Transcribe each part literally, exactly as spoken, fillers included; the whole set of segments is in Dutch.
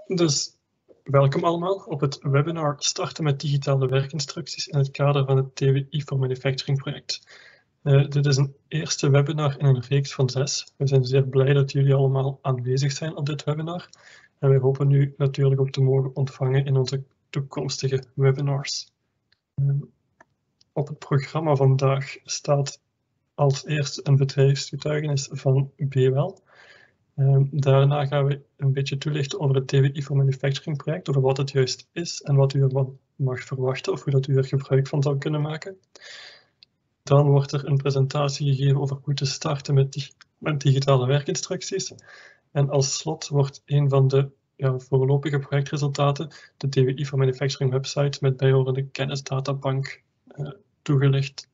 Dus welkom allemaal op het webinar Starten met digitale werkinstructies in het kader van het T W I for Manufacturing project. Uh, dit is een eerste webinar in een reeks van zes. We zijn zeer blij dat jullie allemaal aanwezig zijn op dit webinar. En wij hopen u natuurlijk ook te mogen ontvangen in onze toekomstige webinars. Uh, op het programma vandaag staat als eerste een bedrijfsgetuigenis van B W L. Uh, daarna gaan we een beetje toelichten over het T W I for Manufacturing project, over wat het juist is en wat u ervan mag verwachten of hoe dat u er gebruik van zou kunnen maken. Dan wordt er een presentatie gegeven over hoe te starten met, dig met digitale werkinstructies. En als slot wordt een van de ja, voorlopige projectresultaten, de T W I for Manufacturing website met bijhorende kennisdatabank, uh, toegelicht.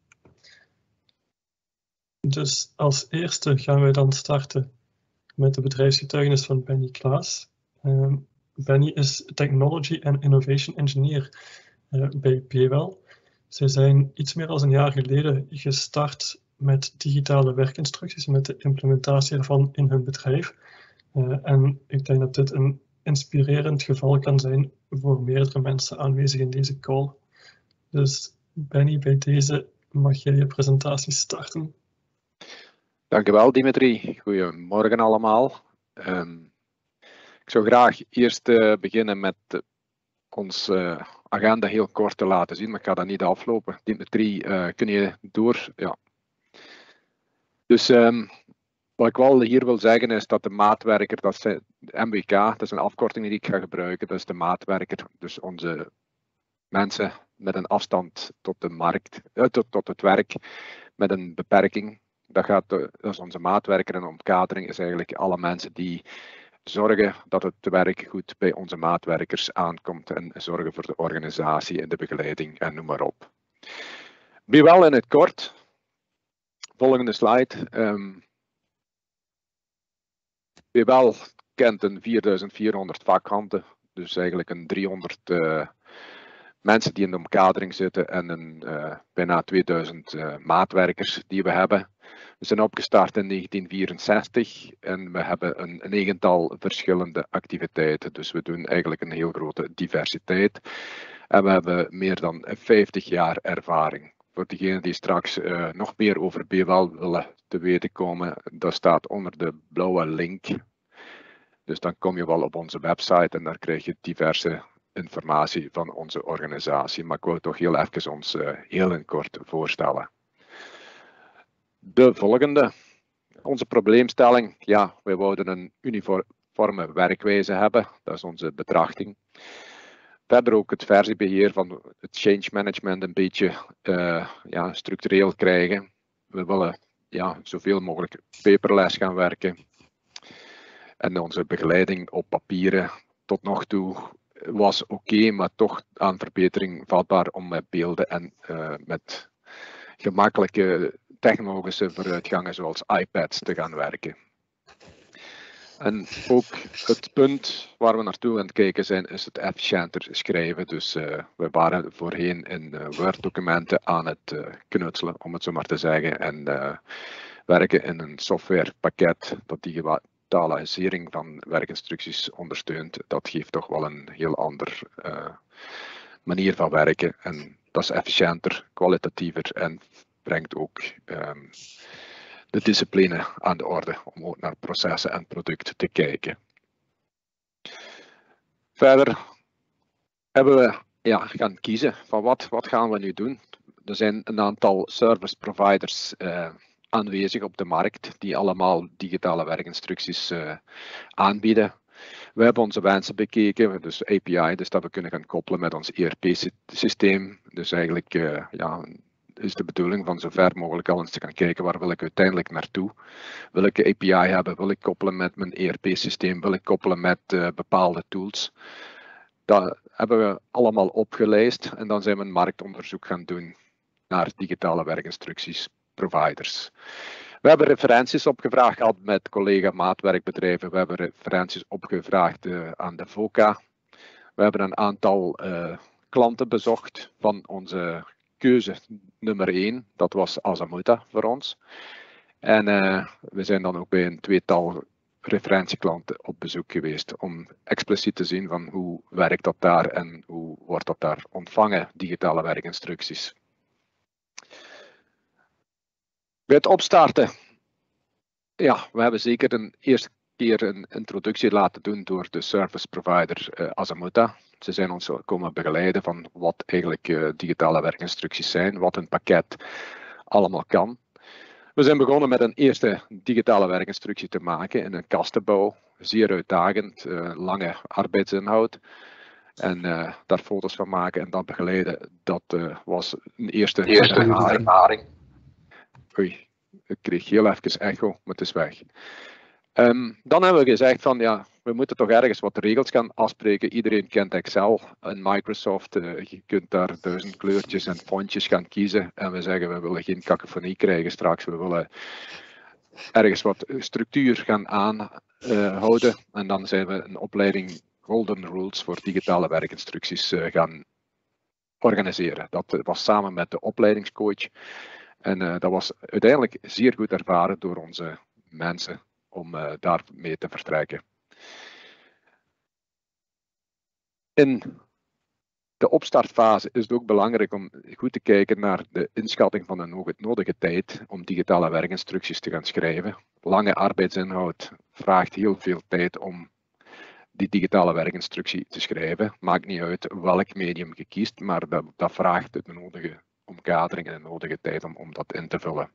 Dus als eerste gaan wij dan starten met de bedrijfsgetuigenis van Benny Klaas. Uh, Benny is Technology and Innovation Engineer uh, bij B W L. Zij zijn iets meer dan een jaar geleden gestart met digitale werkinstructies, met de implementatie ervan in hun bedrijf. Uh, en ik denk dat dit een inspirerend geval kan zijn voor meerdere mensen aanwezig in deze call. Dus Benny, bij deze mag jij je presentatie starten. Dankjewel Dimitri, goedemorgen allemaal. Um, ik zou graag eerst uh, beginnen met uh, ons uh, agenda heel kort te laten zien, maar ik ga dat niet aflopen. Dimitri, uh, kun je door? Ja. Dus um, wat ik wel hier wil zeggen is dat de maatwerker, dat is de M W K, dat is een afkorting die ik ga gebruiken, dat is de maatwerker, dus onze mensen met een afstand tot de markt, uh, tot, tot het werk, met een beperking. Dat, gaat, dat is onze maatwerker en omkadering is eigenlijk alle mensen die zorgen dat het werk goed bij onze maatwerkers aankomt en zorgen voor de organisatie en de begeleiding en noem maar op. Wie wel in het kort. Volgende slide. Um, Wie wel kent een vierduizend vierhonderd vakhanden, dus eigenlijk een driehonderd uh, mensen die in de omkadering zitten en een uh, bijna tweeduizend uh, maatwerkers die we hebben. We zijn opgestart in negentien vierenzestig en we hebben een negental verschillende activiteiten. Dus we doen eigenlijk een heel grote diversiteit. En we hebben meer dan vijftig jaar ervaring. Voor diegenen die straks uh, nog meer over B W L willen te weten komen, dat staat onder de blauwe link. Dus dan kom je wel op onze website en daar krijg je diverse informatie van onze organisatie. Maar ik wil toch heel even ons uh, heel in kort voorstellen. De volgende, onze probleemstelling. Ja, wij wouden een uniforme werkwijze hebben, dat is onze betrachting. Verder ook het versiebeheer van het change management een beetje uh, ja, structureel krijgen. We willen ja, zoveel mogelijk paperless gaan werken. En onze begeleiding op papieren tot nog toe was oké, okay, maar toch aan verbetering vatbaar om met beelden en uh, met gemakkelijke technologische vooruitgangen zoals iPads te gaan werken. En ook het punt waar we naartoe aan het kijken zijn is het efficiënter schrijven. Dus uh, we waren voorheen in uh, Word-documenten aan het uh, knutselen, om het zo maar te zeggen. En uh, werken in een softwarepakket dat digitalisering van werkinstructies ondersteunt. Dat geeft toch wel een heel andere uh, manier van werken. En dat is efficiënter, kwalitatiever en brengt ook um, de discipline aan de orde om ook naar processen en producten te kijken. Verder hebben we ja, gaan kiezen van wat, wat gaan we nu doen. Er zijn een aantal service providers uh, aanwezig op de markt die allemaal digitale werkinstructies uh, aanbieden. We hebben onze wensen bekeken, dus A P I, dus dat we kunnen gaan koppelen met ons E R P-systeem. Dus eigenlijk uh, ja, is de bedoeling van zo ver mogelijk al eens te gaan kijken waar wil ik uiteindelijk naartoe. Wil ik een A P I hebben, wil ik koppelen met mijn E R P-systeem, wil ik koppelen met uh, bepaalde tools. Dat hebben we allemaal opgelijst en dan zijn we een marktonderzoek gaan doen naar digitale werkinstructies providers. We hebben referenties opgevraagd gehad met collega maatwerkbedrijven. We hebben referenties opgevraagd uh, aan de VOCA. We hebben een aantal uh, klanten bezocht van onze keuze nummer één. Dat was Asamuta voor ons. En uh, we zijn dan ook bij een tweetal referentieklanten op bezoek geweest om expliciet te zien van hoe werkt dat daar en hoe wordt dat daar ontvangen, digitale werkinstructies. Bij het opstarten, ja, we hebben zeker een eerste keer een introductie laten doen door de service provider uh, Azamuta. Ze zijn ons komen begeleiden van wat eigenlijk uh, digitale werkinstructies zijn, wat een pakket allemaal kan. We zijn begonnen met een eerste digitale werkinstructie te maken in een kastenbouw. Zeer uitdagend, uh, lange arbeidsinhoud. En uh, daar foto's van maken en dan begeleiden, dat uh, was een eerste, eerste ervaring. ervaring. Oei, ik kreeg heel even echo, maar het is weg. Um, dan hebben we gezegd van ja, we moeten toch ergens wat regels gaan afspreken. Iedereen kent Excel en Microsoft. Uh, je kunt daar duizend kleurtjes en fontjes gaan kiezen. En we zeggen we willen geen cacophonie krijgen straks. We willen ergens wat structuur gaan aanhouden. Uh, en dan zijn we een opleiding Golden Rules voor digitale werkinstructies uh, gaan organiseren. Dat was samen met de opleidingscoach. En uh, dat was uiteindelijk zeer goed ervaren door onze mensen om uh, daarmee te vertrekken. In de opstartfase is het ook belangrijk om goed te kijken naar de inschatting van de nodige tijd om digitale werkinstructies te gaan schrijven. Lange arbeidsinhoud vraagt heel veel tijd om die digitale werkinstructie te schrijven. Maakt niet uit welk medium je kiest, maar dat, dat vraagt de nodige omkadering en de nodige tijd om, om dat in te vullen.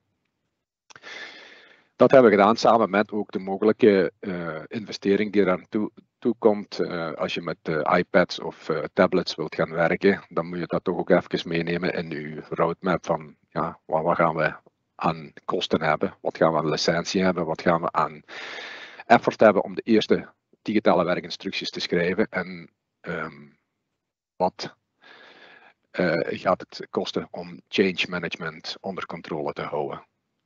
Dat hebben we gedaan samen met ook de mogelijke uh, investering die eraan toe, toe komt. Uh, als je met uh, iPads of uh, tablets wilt gaan werken, dan moet je dat toch ook even meenemen in je roadmap van ja, wat, wat gaan we aan kosten hebben, wat gaan we aan licentie hebben, wat gaan we aan effort hebben om de eerste digitale werkinstructies te schrijven en um, wat uh, gaat het kosten om change management onder controle te houden.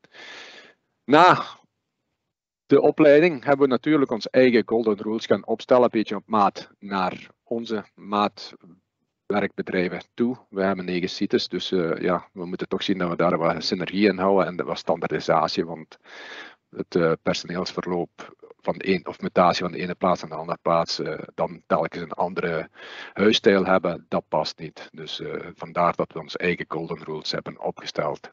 Na de opleiding hebben we natuurlijk onze eigen Golden Rules gaan opstellen, een beetje op maat naar onze maatwerkbedrijven toe. We hebben negen sites, dus uh, ja, we moeten toch zien dat we daar wat synergie in houden en wat standaardisatie, want het uh, personeelsverloop van de een, of mutatie van de ene plaats naar de andere plaats, uh, dan telkens een andere huisstijl hebben, dat past niet. Dus uh, vandaar dat we onze eigen Golden Rules hebben opgesteld.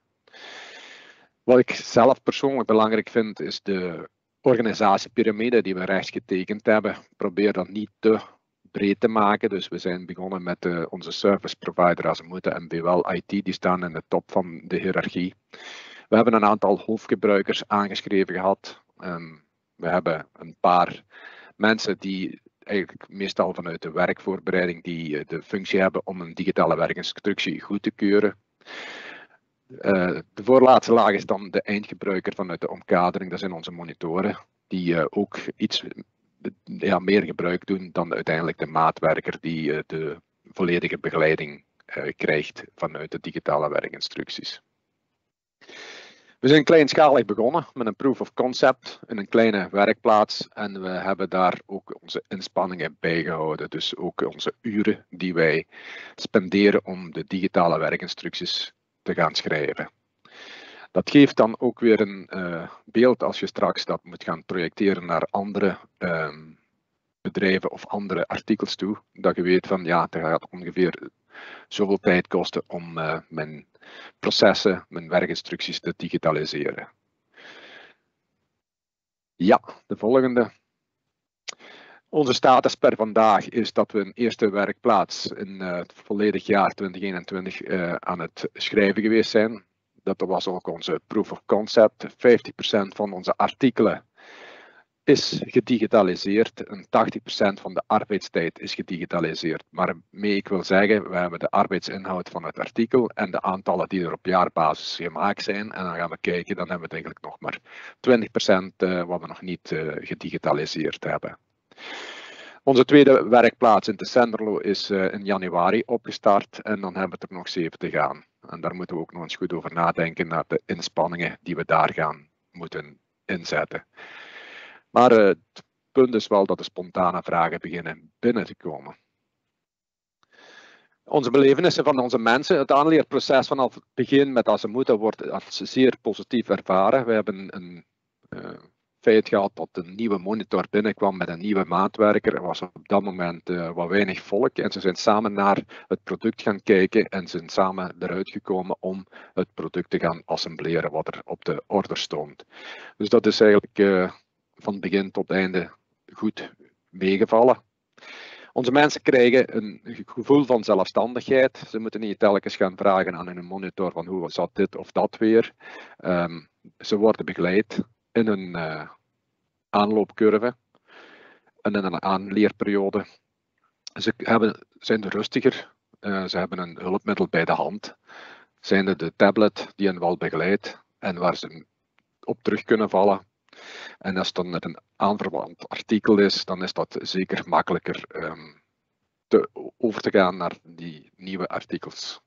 Wat ik zelf persoonlijk belangrijk vind, is de organisatiepyramide die we rechts getekend hebben. Probeer dat niet te breed te maken. Dus we zijn begonnen met uh, onze service provider Azamuta en B W L I T, die staan in de top van de hiërarchie. We hebben een aantal hoofdgebruikers aangeschreven gehad. Um, we hebben een paar mensen die eigenlijk meestal vanuit de werkvoorbereiding die uh, de functie hebben om een digitale werkinstructie goed te keuren. Uh, de voorlaatste laag is dan de eindgebruiker vanuit de omkadering. Dat zijn onze monitoren, die uh, ook iets ja, meer gebruik doen dan uiteindelijk de maatwerker die uh, de volledige begeleiding uh, krijgt vanuit de digitale werkinstructies. We zijn kleinschalig begonnen met een proof of concept in een kleine werkplaats en we hebben daar ook onze inspanningen bijgehouden. Dus ook onze uren die wij spenderen om de digitale werkinstructies te gaan schrijven. Dat geeft dan ook weer een uh, beeld als je straks dat moet gaan projecteren naar andere uh, bedrijven of andere artikels toe. Dat je weet van ja, het gaat ongeveer zoveel tijd kosten om uh, mijn processen, mijn werkinstructies te digitaliseren. Ja, de volgende. Onze status per vandaag is dat we een eerste werkplaats in uh, het volledig jaar twintig eenentwintig uh, aan het schrijven geweest zijn. Dat was ook onze proof of concept. vijftig procent van onze artikelen is gedigitaliseerd en tachtig procent van de arbeidstijd is gedigitaliseerd. Maar mee ik wil zeggen, we hebben de arbeidsinhoud van het artikel en de aantallen die er op jaarbasis gemaakt zijn. En dan gaan we kijken, dan hebben we het eigenlijk nog maar twintig procent uh, wat we nog niet uh, gedigitaliseerd hebben. Onze tweede werkplaats in Tessenderlo is uh, in januari opgestart en dan hebben we er nog zeven te gaan. En daar moeten we ook nog eens goed over nadenken naar de inspanningen die we daar gaan moeten inzetten. Maar uh, het punt is wel dat de spontane vragen beginnen binnen te komen. Onze belevenissen van onze mensen, het aanleerproces vanaf het begin met Azamuta wordt als zeer positief ervaren. We hebben een uh, feit gehad dat een nieuwe monitor binnenkwam met een nieuwe maatwerker. Er was op dat moment uh, wat weinig volk en ze zijn samen naar het product gaan kijken en zijn samen eruit gekomen om het product te gaan assembleren wat er op de order stond. Dus dat is eigenlijk uh, van begin tot einde goed meegevallen. Onze mensen krijgen een gevoel van zelfstandigheid. Ze moeten niet telkens gaan vragen aan hun monitor van hoe zat dit of dat weer. Um, ze worden begeleid in een uh, aanloopcurve en in een aanleerperiode. Ze hebben, zijn rustiger, uh, ze hebben een hulpmiddel bij de hand. Zijn er de tablet die hen wel begeleidt en waar ze op terug kunnen vallen. En als het dan met een aanverwant artikel is, dan is dat zeker makkelijker um, te, over te gaan naar die nieuwe artikels.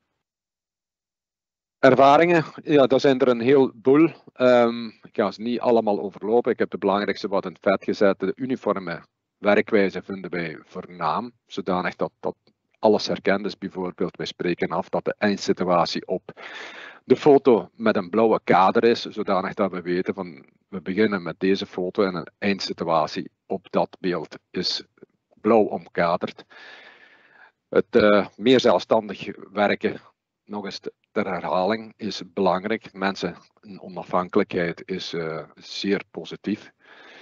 Ervaringen, ja, daar zijn er een heleboel. Um, ik ga ze niet allemaal overlopen. Ik heb de belangrijkste wat in het vet gezet. De uniforme werkwijze vinden wij voornaam, zodanig dat, dat alles herkend is. Bijvoorbeeld, wij spreken af dat de eindsituatie op de foto met een blauwe kader is, zodanig dat we weten van we beginnen met deze foto en een eindsituatie op dat beeld is blauw omkaderd. Het uh, meer zelfstandig werken, nog eens ter herhaling, is belangrijk. Mensen, een onafhankelijkheid is uh, zeer positief.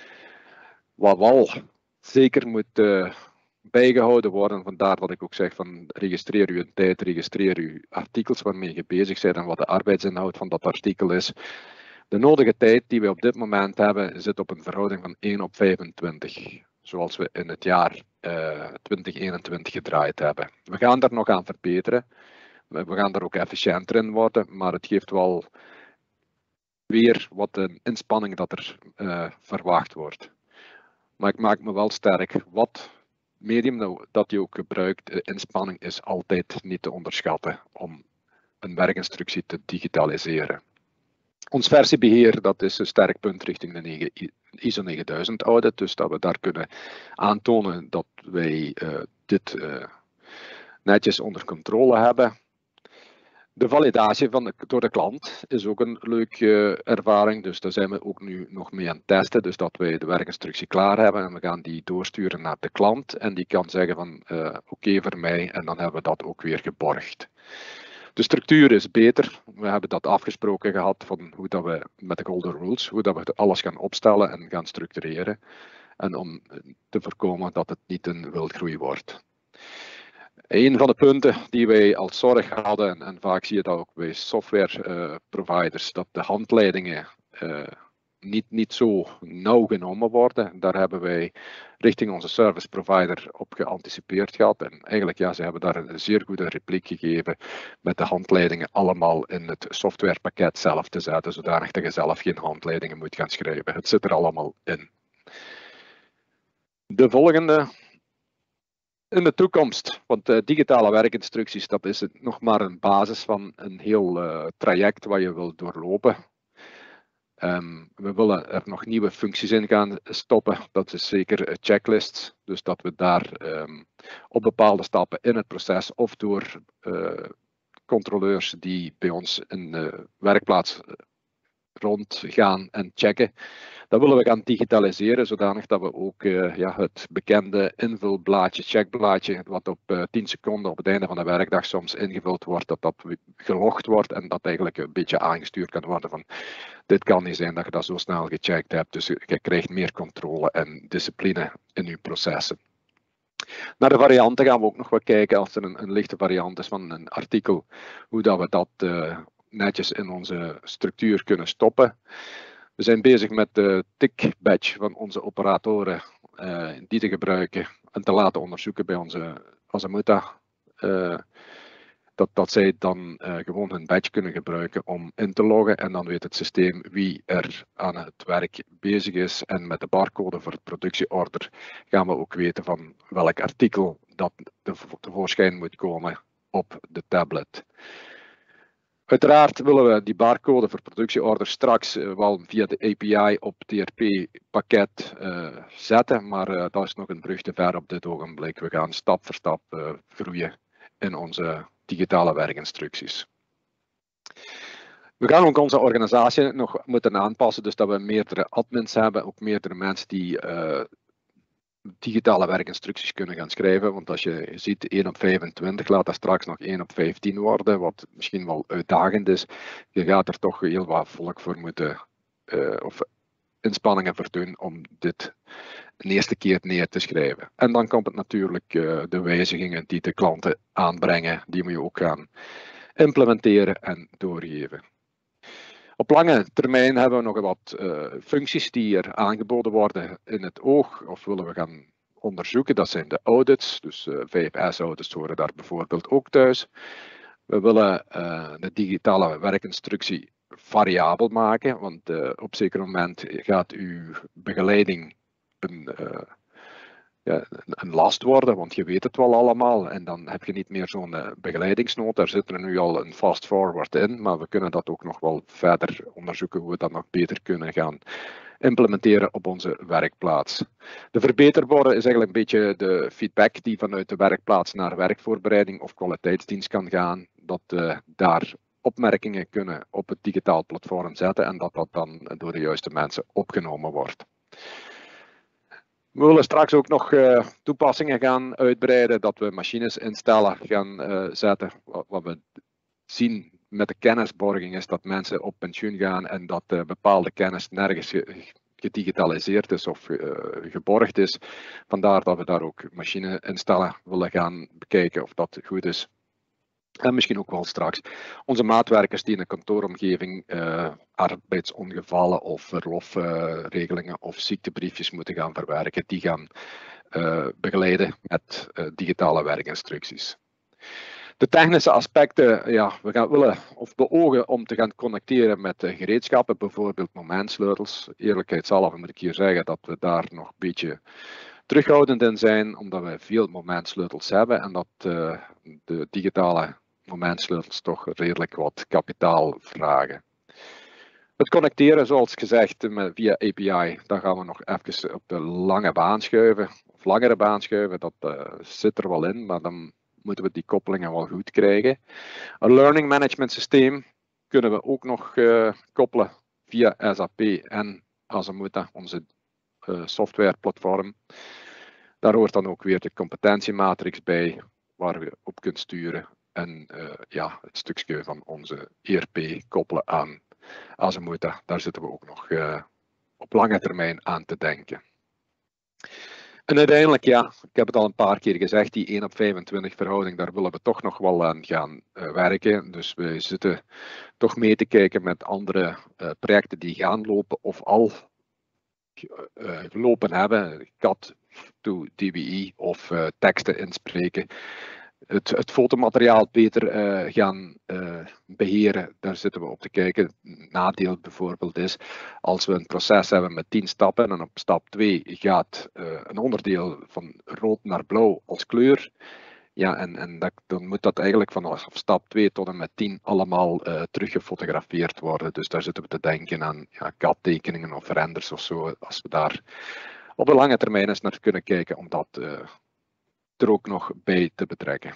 Wat wel zeker moet uh, bijgehouden worden, vandaar dat ik ook zeg van registreer uw tijd, registreer uw artikels waarmee je bezig bent en wat de arbeidsinhoud van dat artikel is. De nodige tijd die we op dit moment hebben zit op een verhouding van één op vijfentwintig, zoals we in het jaar uh, twintig eenentwintig gedraaid hebben. We gaan daar nog aan verbeteren, we gaan daar ook efficiënter in worden, maar het geeft wel weer wat een inspanning dat er uh, verwacht wordt. Maar ik maak me wel sterk, wat medium dat je ook gebruikt, de inspanning is altijd niet te onderschatten om een werkinstructie te digitaliseren. Ons versiebeheer, dat is een sterk punt richting de I S O negenduizend audit, dus dat we daar kunnen aantonen dat wij uh, dit uh, netjes onder controle hebben. De validatie van de, door de klant is ook een leuke uh, ervaring, dus daar zijn we ook nu nog mee aan het testen, dus dat wij de werkinstructie klaar hebben en we gaan die doorsturen naar de klant en die kan zeggen van uh, oké okay voor mij en dan hebben we dat ook weer geborgd. De structuur is beter, we hebben dat afgesproken gehad van hoe dat we met de golden rules, hoe dat we alles gaan opstellen en gaan structureren en om te voorkomen dat het niet een wildgroei wordt. Een van de punten die wij als zorg hadden, en, en vaak zie je dat ook bij software uh, providers, dat de handleidingen uh, niet, niet zo nauw genomen worden. Daar hebben wij richting onze service provider op geanticipeerd gehad. En eigenlijk, ja, ze hebben daar een zeer goede repliek gegeven met de handleidingen allemaal in het softwarepakket zelf te zetten, zodanig dat je zelf geen handleidingen moet gaan schrijven. Het zit er allemaal in. De volgende. In de toekomst, want uh, digitale werkinstructies, dat is het nog maar een basis van een heel uh, traject wat je wilt doorlopen. Um, we willen er nog nieuwe functies in gaan stoppen, dat is zeker uh, checklists, dus dat we daar um, op bepaalde stappen in het proces of door uh, controleurs die bij ons in de werkplaats rondgaan en checken. Dat willen we gaan digitaliseren, zodanig dat we ook uh, ja, het bekende invulblaadje, checkblaadje, wat op uh, tien seconden op het einde van de werkdag soms ingevuld wordt, dat dat gelogd wordt en dat eigenlijk een beetje aangestuurd kan worden van dit kan niet zijn dat je dat zo snel gecheckt hebt, dus je krijgt meer controle en discipline in je processen. Naar de varianten gaan we ook nog wat kijken, als er een, een lichte variant is van een artikel, hoe dat we dat uh, netjes in onze structuur kunnen stoppen. We zijn bezig met de tick badge van onze operatoren, uh, die te gebruiken en te laten onderzoeken bij onze Azimuta. Uh, dat, dat zij dan uh, gewoon hun badge kunnen gebruiken om in te loggen en dan weet het systeem wie er aan het werk bezig is. En met de barcode voor het productieorder gaan we ook weten van welk artikel dat tevoorschijn moet komen op de tablet. Uiteraard willen we die barcode voor productieorders straks uh, wel via de A P I op T R P-pakket uh, zetten, maar uh, dat is nog een brug te ver op dit ogenblik. We gaan stap voor stap uh, groeien in onze digitale werkinstructies. We gaan ook onze organisatie nog moeten aanpassen, dus dat we meerdere admins hebben, ook meerdere mensen die uh, digitale werkinstructies kunnen gaan schrijven. Want als je ziet één op vijfentwintig, laat dat straks nog één op vijftien worden, wat misschien wel uitdagend is. Je gaat er toch heel wat volk voor moeten, uh, of inspanningen voor doen om dit een eerste keer neer te schrijven. En dan komt het natuurlijk uh, de wijzigingen die de klanten aanbrengen, die moet je ook gaan implementeren en doorgeven. Op lange termijn hebben we nog wat uh, functies die er aangeboden worden in het oog of willen we gaan onderzoeken. Dat zijn de audits, dus uh, V F S-audits horen daar bijvoorbeeld ook thuis. We willen uh, de digitale werkinstructie variabel maken, want uh, op een zeker moment gaat uw begeleiding een, uh, ja, een last worden, want je weet het wel allemaal en dan heb je niet meer zo'n uh, begeleidingsnoot. Daar zit er nu al een fast forward in, maar we kunnen dat ook nog wel verder onderzoeken hoe we dat nog beter kunnen gaan implementeren op onze werkplaats. De verbeterborden is eigenlijk een beetje de feedback die vanuit de werkplaats naar werkvoorbereiding of kwaliteitsdienst kan gaan, dat uh, daar opmerkingen kunnen op het digitaal platform zetten en dat dat dan door de juiste mensen opgenomen wordt. We willen straks ook nog uh, toepassingen gaan uitbreiden, dat we machines instellen gaan uh, zetten. Wat, wat we zien met de kennisborging is dat mensen op pensioen gaan en dat uh, bepaalde kennis nergens gedigitaliseerd is of uh, geborgd is. Vandaar dat we daar ook machines instellen willen gaan bekijken of dat goed is. En misschien ook wel straks onze maatwerkers die in een kantooromgeving uh, arbeidsongevallen of verlofregelingen uh, of ziektebriefjes moeten gaan verwerken, die gaan uh, begeleiden met uh, digitale werkinstructies. De technische aspecten, ja, we gaan willen of beogen om te gaan connecteren met uh, gereedschappen, bijvoorbeeld momentsleutels. Eerlijkheidshalve moet ik hier zeggen dat we daar nog een beetje terughoudend in zijn, omdat we veel momentsleutels hebben en dat uh, de digitale momentsleutels toch redelijk wat kapitaal vragen. Het connecteren, zoals gezegd, met, via A P I, daar gaan we nog even op de lange baan schuiven, of langere baan schuiven, dat uh, zit er wel in, maar dan moeten we die koppelingen wel goed krijgen. Een learning management systeem kunnen we ook nog uh, koppelen via S A P en Azamuta, onze uh, softwareplatform. Daar hoort dan ook weer de competentiematrix bij, waar je op kunt sturen. En uh, ja, het stukje van onze E R P koppelen aan Azamuta, daar zitten we ook nog uh, op lange termijn aan te denken. En uiteindelijk, ja, ik heb het al een paar keer gezegd, die één op vijfentwintig verhouding, daar willen we toch nog wel aan gaan uh, werken. Dus we zitten toch mee te kijken met andere uh, projecten die gaan lopen of al uh, gelopen hebben. C A D to D B I of uh, teksten inspreken. Het, het fotomateriaal beter uh, gaan uh, beheren, daar zitten we op te kijken. Een nadeel bijvoorbeeld is, als we een proces hebben met tien stappen en op stap twee gaat uh, een onderdeel van rood naar blauw als kleur. Ja, en, en dat, dan moet dat eigenlijk vanaf stap twee tot en met tien allemaal uh, teruggefotografeerd worden. Dus daar zitten we te denken aan ja, C A D-tekeningen of renders of zo, als we daar op de lange termijn eens naar kunnen kijken om dat uh, er ook nog bij te betrekken.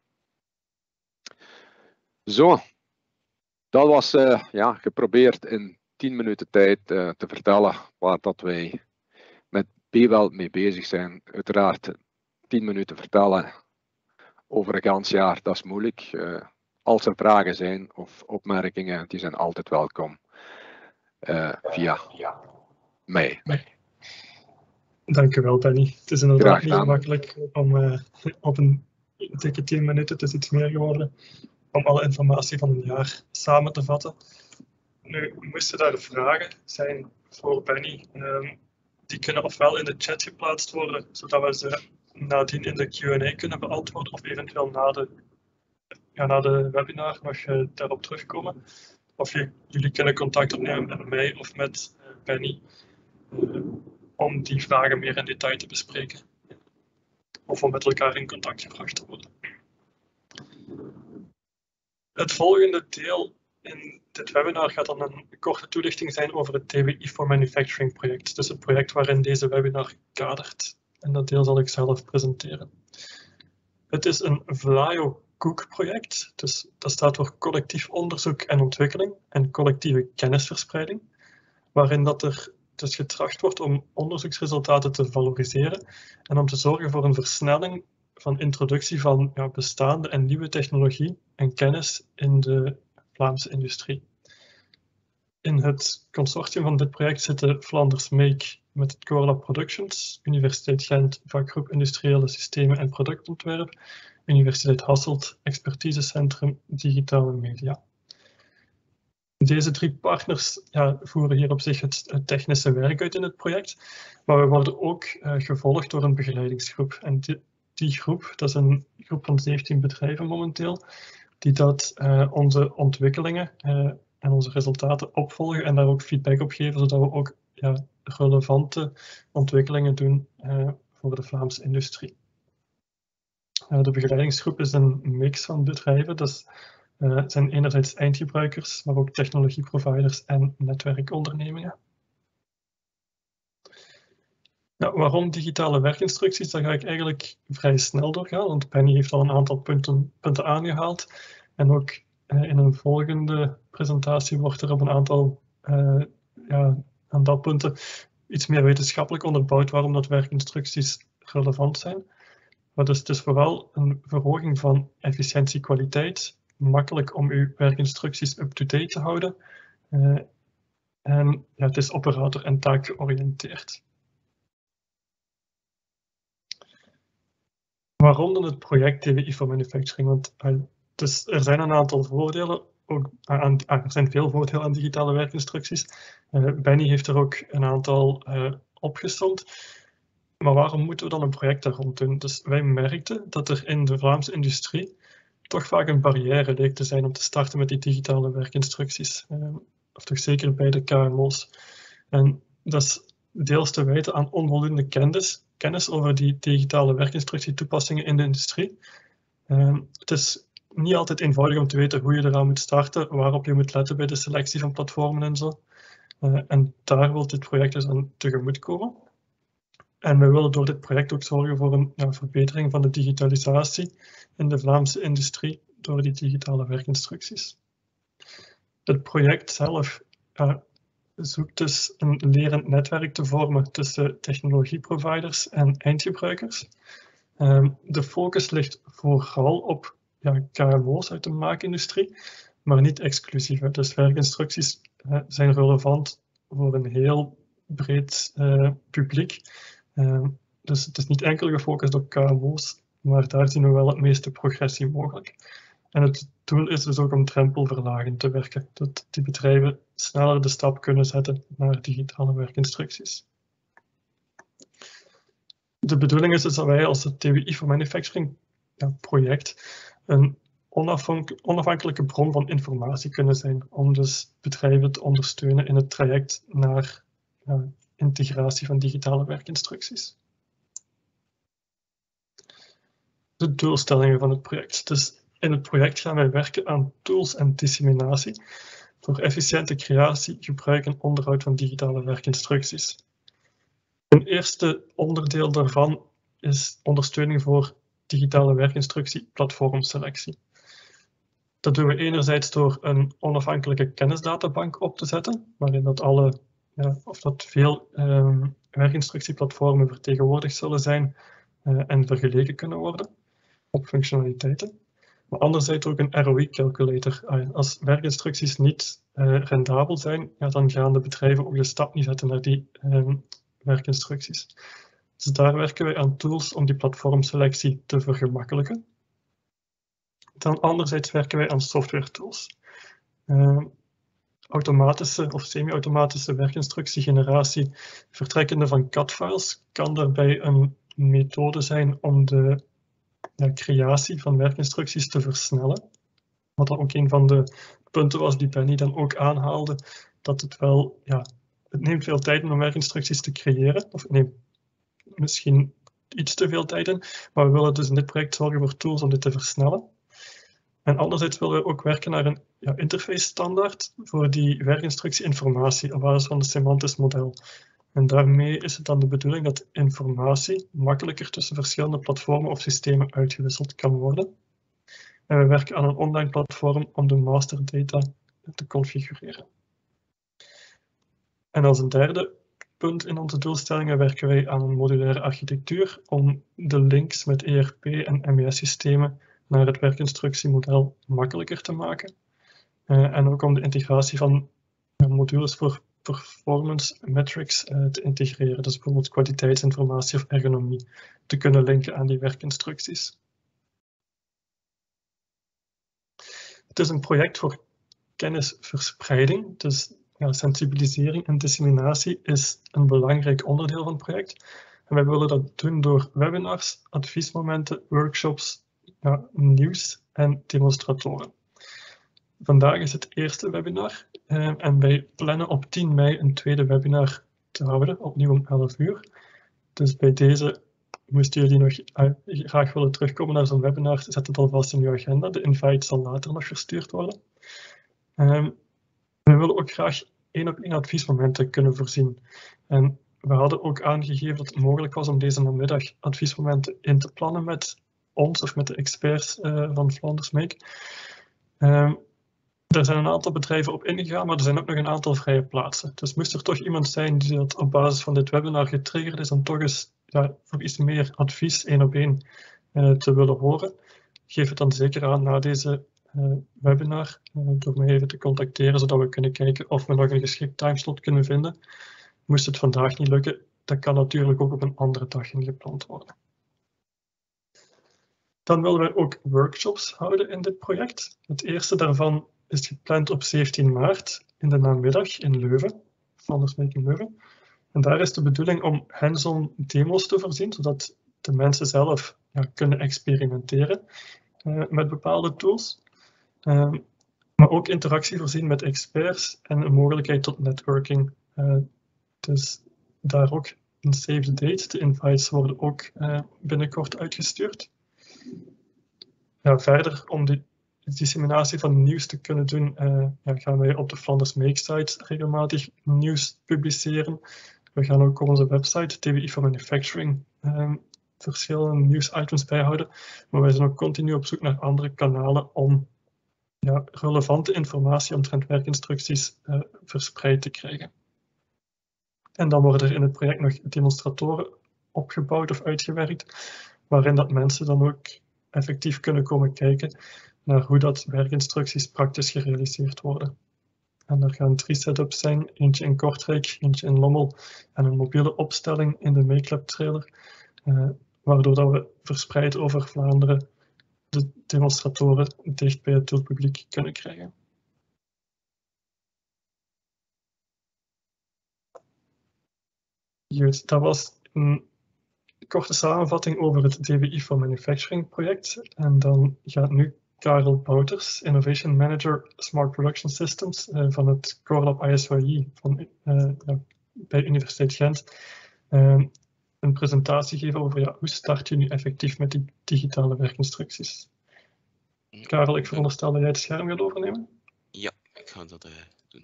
Zo, dat was uh, ja, geprobeerd in tien minuten tijd uh, te vertellen waar dat wij met B W E L mee bezig zijn. Uiteraard tien minuten vertellen over een gans jaar, dat is moeilijk. Uh, als er vragen zijn of opmerkingen, die zijn altijd welkom uh, via mij. Dank u wel, Benny. Het is inderdaad niet gemakkelijk om uh, op een dikke tien minuten, het is iets meer geworden, om alle informatie van een jaar samen te vatten. Nu, moesten daar vragen zijn voor Benny, um, die kunnen ofwel in de chat geplaatst worden, zodat we ze nadien in de Q en A kunnen beantwoorden, of eventueel na de, ja, na de webinar nog uh, daarop terugkomen. Of je, jullie kunnen contact opnemen met mij of met uh, Benny. Uh, om die vragen meer in detail te bespreken. Of om met elkaar in contact gebracht te worden. Het volgende deel in dit webinar gaat dan een korte toelichting zijn over het T W I for Manufacturing project. Dus het project waarin deze webinar kadert. En dat deel zal ik zelf presenteren. Het is een Vlaio COOC-project. Dus dat staat voor collectief onderzoek en ontwikkeling en collectieve kennisverspreiding, waarin dat er dus getracht wordt om onderzoeksresultaten te valoriseren en om te zorgen voor een versnelling van introductie van ja, bestaande en nieuwe technologie en kennis in de Vlaamse industrie. In het consortium van dit project zitten Flanders Make met het Core Lab Productions, Universiteit Gent, vakgroep Industriële Systemen en Productontwerp, Universiteit Hasselt, Expertisecentrum Digitale Media. Deze drie partners ja, voeren hier op zich het, het technische werk uit in het project, maar we worden ook uh, gevolgd door een begeleidingsgroep. En die, die groep, dat is een groep van zeventien bedrijven momenteel, die dat uh, onze ontwikkelingen uh, en onze resultaten opvolgen en daar ook feedback op geven, zodat we ook ja, relevante ontwikkelingen doen uh, voor de Vlaamse industrie. Uh, de begeleidingsgroep is een mix van bedrijven, dus uh, het zijn enerzijds eindgebruikers, maar ook technologieproviders en netwerkondernemingen. Nou, waarom digitale werkinstructies? Daar ga ik eigenlijk vrij snel doorgaan, want Penny heeft al een aantal punten, punten aangehaald. En ook uh, in een volgende presentatie wordt er op een aantal uh, ja, aantal punten iets meer wetenschappelijk onderbouwd waarom dat werkinstructies relevant zijn. Maar dus het is vooral een verhoging van efficiëntie, kwaliteit, makkelijk om uw werkinstructies up-to-date te houden. Uh, en ja, het is operator- en taakgeoriënteerd. Waarom dan het project T W I for Manufacturing? Want uh, dus er zijn een aantal voordelen, ook, uh, aan, uh, er zijn veel voordelen aan digitale werkinstructies. Uh, Benny heeft er ook een aantal uh, opgesomd. Maar waarom moeten we dan een project daar rond doen? Dus wij merkten dat er in de Vlaamse industrie toch vaak een barrière leek te zijn om te starten met die digitale werkinstructies. Uh, of toch zeker bij de K M O's. En dat is deels te wijten aan onvoldoende kennis, kennis over die digitale werkinstructietoepassingen in de industrie. Uh, het is niet altijd eenvoudig om te weten hoe je eraan moet starten, waarop je moet letten bij de selectie van platformen en zo. Uh, en daar wil dit project dus aan tegemoetkomen. En we willen door dit project ook zorgen voor een ja, verbetering van de digitalisatie in de Vlaamse industrie door die digitale werkinstructies. Het project zelf uh, zoekt dus een lerend netwerk te vormen tussen technologieproviders en eindgebruikers. Uh, de focus ligt vooral op ja, K M O's uit de maakindustrie, maar niet exclusief. Dus werkinstructies uh, zijn relevant voor een heel breed uh, publiek. Uh, dus het is niet enkel gefocust op K M O's, maar daar zien we wel het meeste progressie mogelijk. En het doel is dus ook om drempelverlagend te werken, dat die bedrijven sneller de stap kunnen zetten naar digitale werkinstructies. De bedoeling is dus dat wij als het T W I for Manufacturing ja, project een onafhankelijke bron van informatie kunnen zijn, om dus bedrijven te ondersteunen in het traject naar ja, integratie van digitale werkinstructies. De doelstellingen van het project. Dus in het project gaan wij werken aan tools en disseminatie voor efficiënte creatie, gebruik en onderhoud van digitale werkinstructies. Een eerste onderdeel daarvan is ondersteuning voor digitale werkinstructie platformselectie. Dat doen we enerzijds door een onafhankelijke kennisdatabank op te zetten, waarin dat alle Ja, of dat veel um, werkinstructieplatformen vertegenwoordigd zullen zijn uh, en vergeleken kunnen worden op functionaliteiten. Maar anderzijds ook een R O I-calculator. Uh, als werkinstructies niet uh, rendabel zijn, ja, dan gaan de bedrijven ook de stap niet zetten naar die um, werkinstructies. Dus daar werken wij aan tools om die platformselectie te vergemakkelijken. Dan anderzijds werken wij aan software tools. Uh, Automatische of semi-automatische werkinstructiegeneratie vertrekkende van C A D-files kan daarbij een methode zijn om de ja, creatie van werkinstructies te versnellen. Wat dan ook een van de punten was die Penny dan ook aanhaalde, dat het wel, ja, het neemt veel tijd om werkinstructies te creëren, of het neemt misschien iets te veel tijd in, maar we willen dus in dit project zorgen voor tools om dit te versnellen. En anderzijds willen we ook werken naar een ja, interface standaard voor die werkinstructieinformatie op basis van het semantisch model. En daarmee is het dan de bedoeling dat informatie makkelijker tussen verschillende platformen of systemen uitgewisseld kan worden. En we werken aan een online platform om de master data te configureren. En als een derde punt in onze doelstellingen werken wij aan een modulaire architectuur om de links met E R P en M E S-systemen naar het werkinstructiemodel makkelijker te maken. Uh, en ook om de integratie van uh, modules voor performance metrics uh, te integreren. Dus bijvoorbeeld kwaliteitsinformatie of ergonomie te kunnen linken aan die werkinstructies. Het is een project voor kennisverspreiding. Dus ja, sensibilisering en disseminatie is een belangrijk onderdeel van het project. En wij willen dat doen door webinars, adviesmomenten, workshops, ja, nieuws en demonstratoren. Vandaag is het eerste webinar uh, en wij plannen op tien mei een tweede webinar te houden, opnieuw om elf uur. Dus bij deze moesten jullie nog uh, graag willen terugkomen naar zo'n webinar, zet het alvast in uw agenda. De invite zal later nog verstuurd worden. Um, we willen ook graag één op één adviesmomenten kunnen voorzien. En we hadden ook aangegeven dat het mogelijk was om deze namiddag adviesmomenten in te plannen met ons of met de experts uh, van Flanders Make. Um, Er zijn een aantal bedrijven op ingegaan, maar er zijn ook nog een aantal vrije plaatsen. Dus moest er toch iemand zijn die dat op basis van dit webinar getriggerd is om toch eens ja, voor iets meer advies één op één uh, te willen horen, geef het dan zeker aan na deze uh, webinar uh, door me even te contacteren, zodat we kunnen kijken of we nog een geschikt timeslot kunnen vinden. Moest het vandaag niet lukken, dat kan natuurlijk ook op een andere dag ingepland worden. Dan willen wij ook workshops houden in dit project. Het eerste daarvan is gepland op zeventien maart in de namiddag in Leuven, Flanders Make in Leuven. En daar is de bedoeling om hands-on demos te voorzien, zodat de mensen zelf ja, kunnen experimenteren uh, met bepaalde tools. Uh, maar ook interactie voorzien met experts en een mogelijkheid tot networking. Uh, dus daar ook een save the date. De invites worden ook uh, binnenkort uitgestuurd. Ja, verder, om die disseminatie van nieuws te kunnen doen, uh, ja, gaan wij op de Flanders Make site regelmatig nieuws publiceren. We gaan ook op onze website, T W I for Manufacturing, uh, verschillende nieuwsitems bijhouden. Maar wij zijn ook continu op zoek naar andere kanalen om ja, relevante informatie omtrent werkinstructies uh, verspreid te krijgen. En dan worden er in het project nog demonstratoren opgebouwd of uitgewerkt, waarin dat mensen dan ook effectief kunnen komen kijken naar hoe dat werkinstructies praktisch gerealiseerd worden. En er gaan drie setups zijn, eentje in Kortrijk, eentje in Lommel en een mobiele opstelling in de MakeLab trailer, uh, waardoor dat we verspreid over Vlaanderen de demonstratoren dicht bij het doelpubliek kunnen krijgen. Goed, dat was een korte samenvatting over het T W I for Manufacturing project. En dan gaat nu Karel Bouters, Innovation Manager Smart Production Systems uh, van het Core Lab I S Y I van, uh, ja, bij Universiteit Gent, uh, een presentatie geven over ja, hoe start je nu effectief met die digitale werkinstructies. Karel, ik veronderstel dat jij het scherm gaat overnemen? Ja, ik ga dat uh, doen.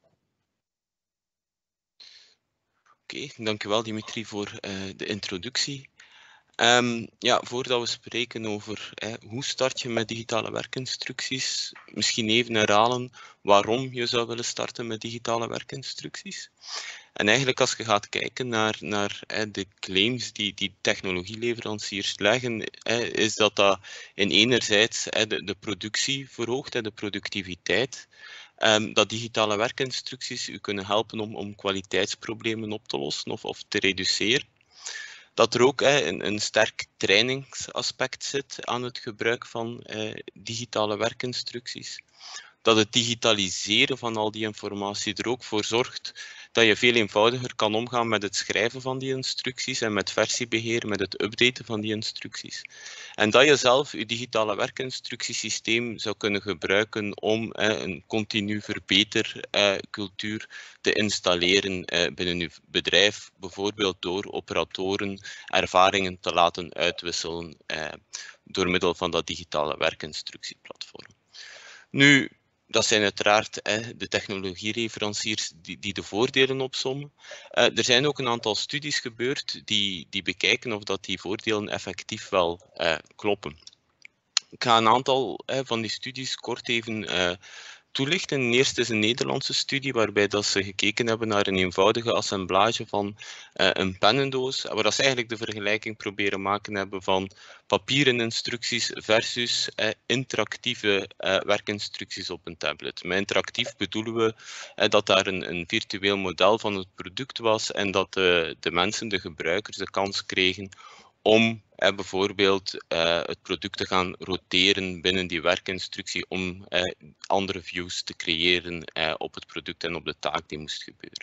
Oké, okay, dankjewel Dimitri voor uh, de introductie. Um, ja, voordat we spreken over eh, hoe start je met digitale werkinstructies, misschien even herhalen waarom je zou willen starten met digitale werkinstructies. En eigenlijk als je gaat kijken naar, naar eh, de claims die, die technologieleveranciers leggen, eh, is dat dat in enerzijds eh, de, de productie verhoogt, eh, de productiviteit. Um, dat digitale werkinstructies u kunnen helpen om, om kwaliteitsproblemen op te lossen of, of te reduceren. Dat er ook hè, een, een sterk trainingsaspect zit aan het gebruik van eh, digitale werkinstructies. Dat het digitaliseren van al die informatie er ook voor zorgt dat je veel eenvoudiger kan omgaan met het schrijven van die instructies en met versiebeheer, met het updaten van die instructies. En dat je zelf je digitale werkinstructiesysteem zou kunnen gebruiken om eh, een continu verbetercultuur eh, te installeren eh, binnen je bedrijf, bijvoorbeeld door operatoren ervaringen te laten uitwisselen eh, door middel van dat digitale werkinstructieplatform. Nu, dat zijn uiteraard eh, de technologieleveranciers die, die de voordelen opsommen. Uh, er zijn ook een aantal studies gebeurd die, die bekijken of dat die voordelen effectief wel uh, kloppen. Ik ga een aantal uh, van die studies kort even uh, toelichten. Eerst is een Nederlandse studie waarbij dat ze gekeken hebben naar een eenvoudige assemblage van uh, een pennendoos, waar dat ze eigenlijk de vergelijking proberen maken hebben van papieren instructies versus uh, interactieve uh, werkinstructies op een tablet. Met interactief bedoelen we uh, dat daar een, een virtueel model van het product was en dat uh, de mensen, de gebruikers, de kans kregen om eh, bijvoorbeeld uh, het product te gaan roteren binnen die werkinstructie om uh, andere views te creëren uh, op het product en op de taak die moest gebeuren.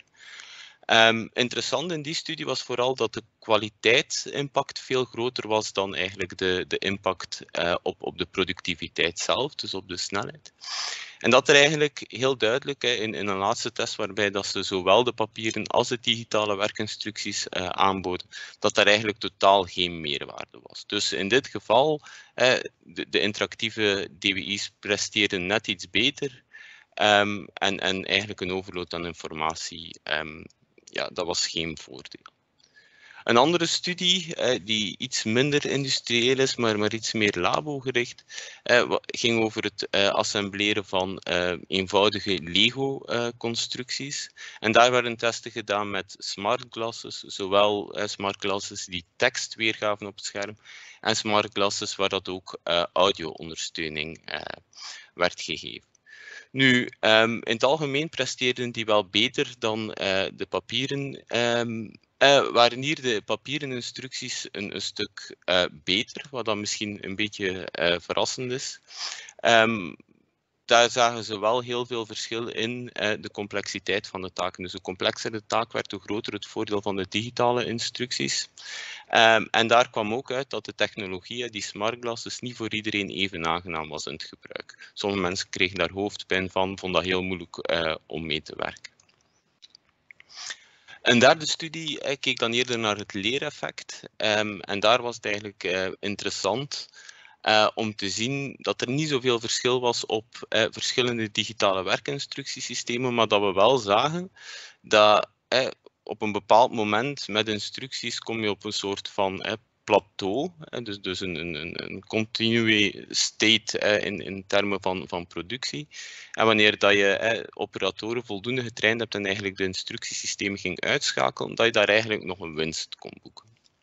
Um, interessant in die studie was vooral dat de kwaliteitsimpact veel groter was dan eigenlijk de, de impact uh, op, op de productiviteit zelf, dus op de snelheid. En dat er eigenlijk heel duidelijk hè, in, in een laatste test waarbij dat ze zowel de papieren als de digitale werkinstructies uh, aanboden, dat daar eigenlijk totaal geen meerwaarde was. Dus in dit geval, uh, de, de interactieve D W I's presteerden net iets beter um, en, en eigenlijk een overload aan informatie, um, ja, dat was geen voordeel. Een andere studie, eh, die iets minder industrieel is, maar, maar iets meer labo-gericht, eh, ging over het eh, assembleren van eh, eenvoudige Lego-constructies. Uh, en daar werden testen gedaan met smart glasses, zowel eh, smart glasses die tekst weergaven op het scherm, en smart glasses waar dat ook uh, audio-ondersteuning uh, werd gegeven. Nu, um, in het algemeen presteerden die wel beter dan uh, de papieren. Um, uh, waren hier de papieren instructies een, een stuk uh, beter, wat dan misschien een beetje uh, verrassend is. Um, daar zagen ze wel heel veel verschil in uh, de complexiteit van de taken. Dus hoe complexer de taak werd, hoe groter het voordeel van de digitale instructies. Um, en daar kwam ook uit dat de technologie, die smart glasses, niet voor iedereen even aangenaam was in het gebruik. Sommige mensen kregen daar hoofdpijn van, vonden dat heel moeilijk uh, om mee te werken. Een derde studie uh, keek dan eerder naar het leereffect. Um, en daar was het eigenlijk uh, interessant Uh, om te zien dat er niet zoveel verschil was op uh, verschillende digitale werkinstructiesystemen, maar dat we wel zagen dat uh, op een bepaald moment met instructies kom je op een soort van uh, plateau, uh, dus, dus een, een, een continue state uh, in, in termen van, van productie. En wanneer dat je uh, operatoren voldoende getraind hebt en eigenlijk de instructiesystemen ging uitschakelen, dat je daar eigenlijk nog een winst kon boeken.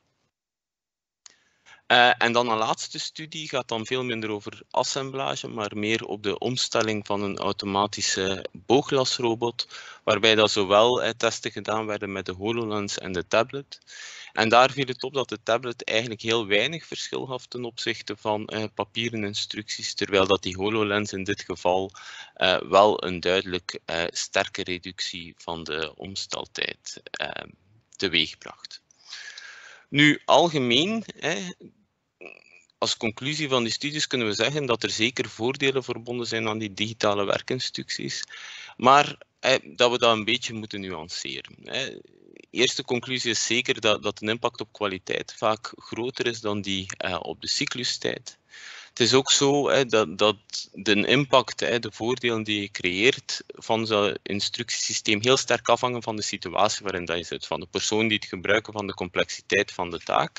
Uh, en dan een laatste studie gaat dan veel minder over assemblage, maar meer op de omstelling van een automatische booglasrobot, waarbij dat zowel uh, testen gedaan werden met de HoloLens en de tablet. En daar viel het op dat de tablet eigenlijk heel weinig verschil gaf ten opzichte van uh, papieren instructies, terwijl dat die HoloLens in dit geval uh, wel een duidelijk uh, sterke reductie van de omsteltijd uh, teweegbracht. Nu, algemeen, hè, als conclusie van die studies kunnen we zeggen dat er zeker voordelen verbonden zijn aan die digitale werkinstructies, maar hè, dat we dat een beetje moeten nuanceren. Hè. Eerste conclusie is zeker dat, dat de impact op kwaliteit vaak groter is dan die uh, op de cyclustijd. Het is ook zo hè, dat, dat de impact, hè, de voordelen die je creëert van zo'n instructiesysteem heel sterk afhangen van de situatie waarin dat je zit, van de persoon die het gebruiken, van de complexiteit van de taak.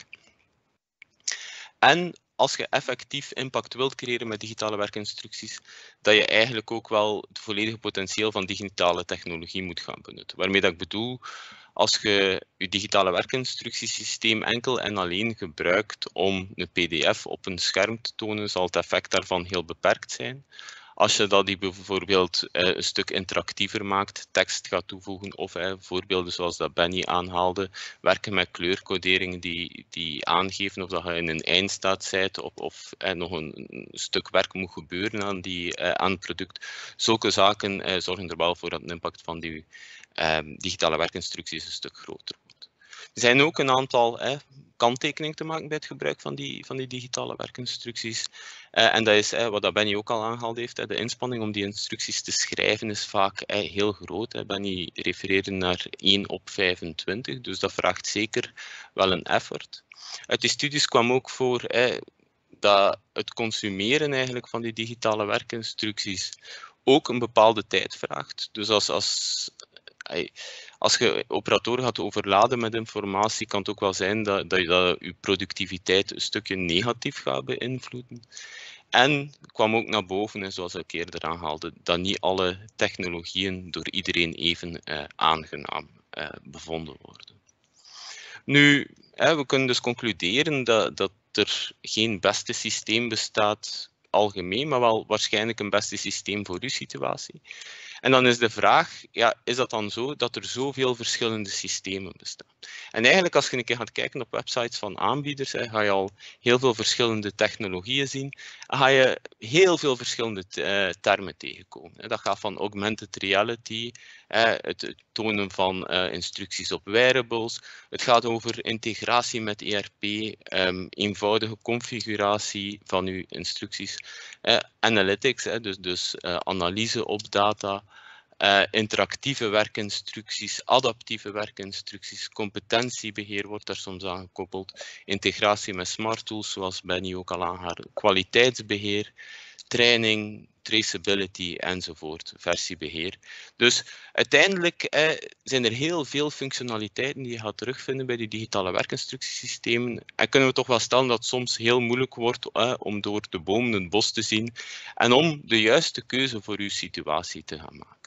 En als je effectief impact wilt creëren met digitale werkinstructies, dat je eigenlijk ook wel het volledige potentieel van digitale technologie moet gaan benutten. Waarmee dat ik bedoel, als je je digitale werkinstructiesysteem enkel en alleen gebruikt om een P D F op een scherm te tonen, zal het effect daarvan heel beperkt zijn. Als je dat die bijvoorbeeld uh, een stuk interactiever maakt, tekst gaat toevoegen of uh, voorbeelden zoals dat Benny aanhaalde, werken met kleurcoderingen die, die aangeven of dat je in een eindstaat bent of, of uh, nog een, een stuk werk moet gebeuren aan, die, uh, aan het product. Zulke zaken uh, zorgen er wel voor dat de impact van die uh, digitale werkinstructies een stuk groter wordt. Er zijn ook een aantal uh, kanttekeningen te maken bij het gebruik van die, van die digitale werkinstructies. Uh, en dat is uh, wat dat Benny ook al aangehaald heeft. Uh, de inspanning om die instructies te schrijven is vaak uh, heel groot. Uh. Benny refereerde naar één op vijfentwintig, dus dat vraagt zeker wel een effort. Uit die studies kwam ook voor uh, dat het consumeren eigenlijk van die digitale werkinstructies ook een bepaalde tijd vraagt. Dus als, als Als je operatoren gaat overladen met informatie, kan het ook wel zijn dat, dat je dat je productiviteit een stukje negatief gaat beïnvloeden. En kwam ook naar boven, zoals ik eerder aanhaalde, dat niet alle technologieën door iedereen even uh, aangenaam uh, bevonden worden. Nu, hè, we kunnen dus concluderen dat, dat er geen beste systeem bestaat algemeen, maar wel waarschijnlijk een beste systeem voor uw situatie. En dan is de vraag, ja, is dat dan zo dat er zoveel verschillende systemen bestaan? En eigenlijk als je een keer gaat kijken op websites van aanbieders, hè, ga je al heel veel verschillende technologieën zien. Dan ga je heel veel verschillende uh, termen tegenkomen. Dat gaat van augmented reality, uh, het tonen van uh, instructies op wearables. Het gaat over integratie met E R P, um, eenvoudige configuratie van uw instructies. Uh, analytics, hè, dus, dus uh, analyse op data. Uh, interactieve werkinstructies, adaptieve werkinstructies, competentiebeheer wordt daar soms aan gekoppeld, integratie met smart tools, zoals Benny ook al aangehaalde, kwaliteitsbeheer, training, traceability enzovoort, versiebeheer. Dus uiteindelijk eh, zijn er heel veel functionaliteiten die je gaat terugvinden bij die digitale werkinstructiesystemen. En kunnen we toch wel stellen dat het soms heel moeilijk wordt eh, om door de bomen het bos te zien en om de juiste keuze voor uw situatie te gaan maken.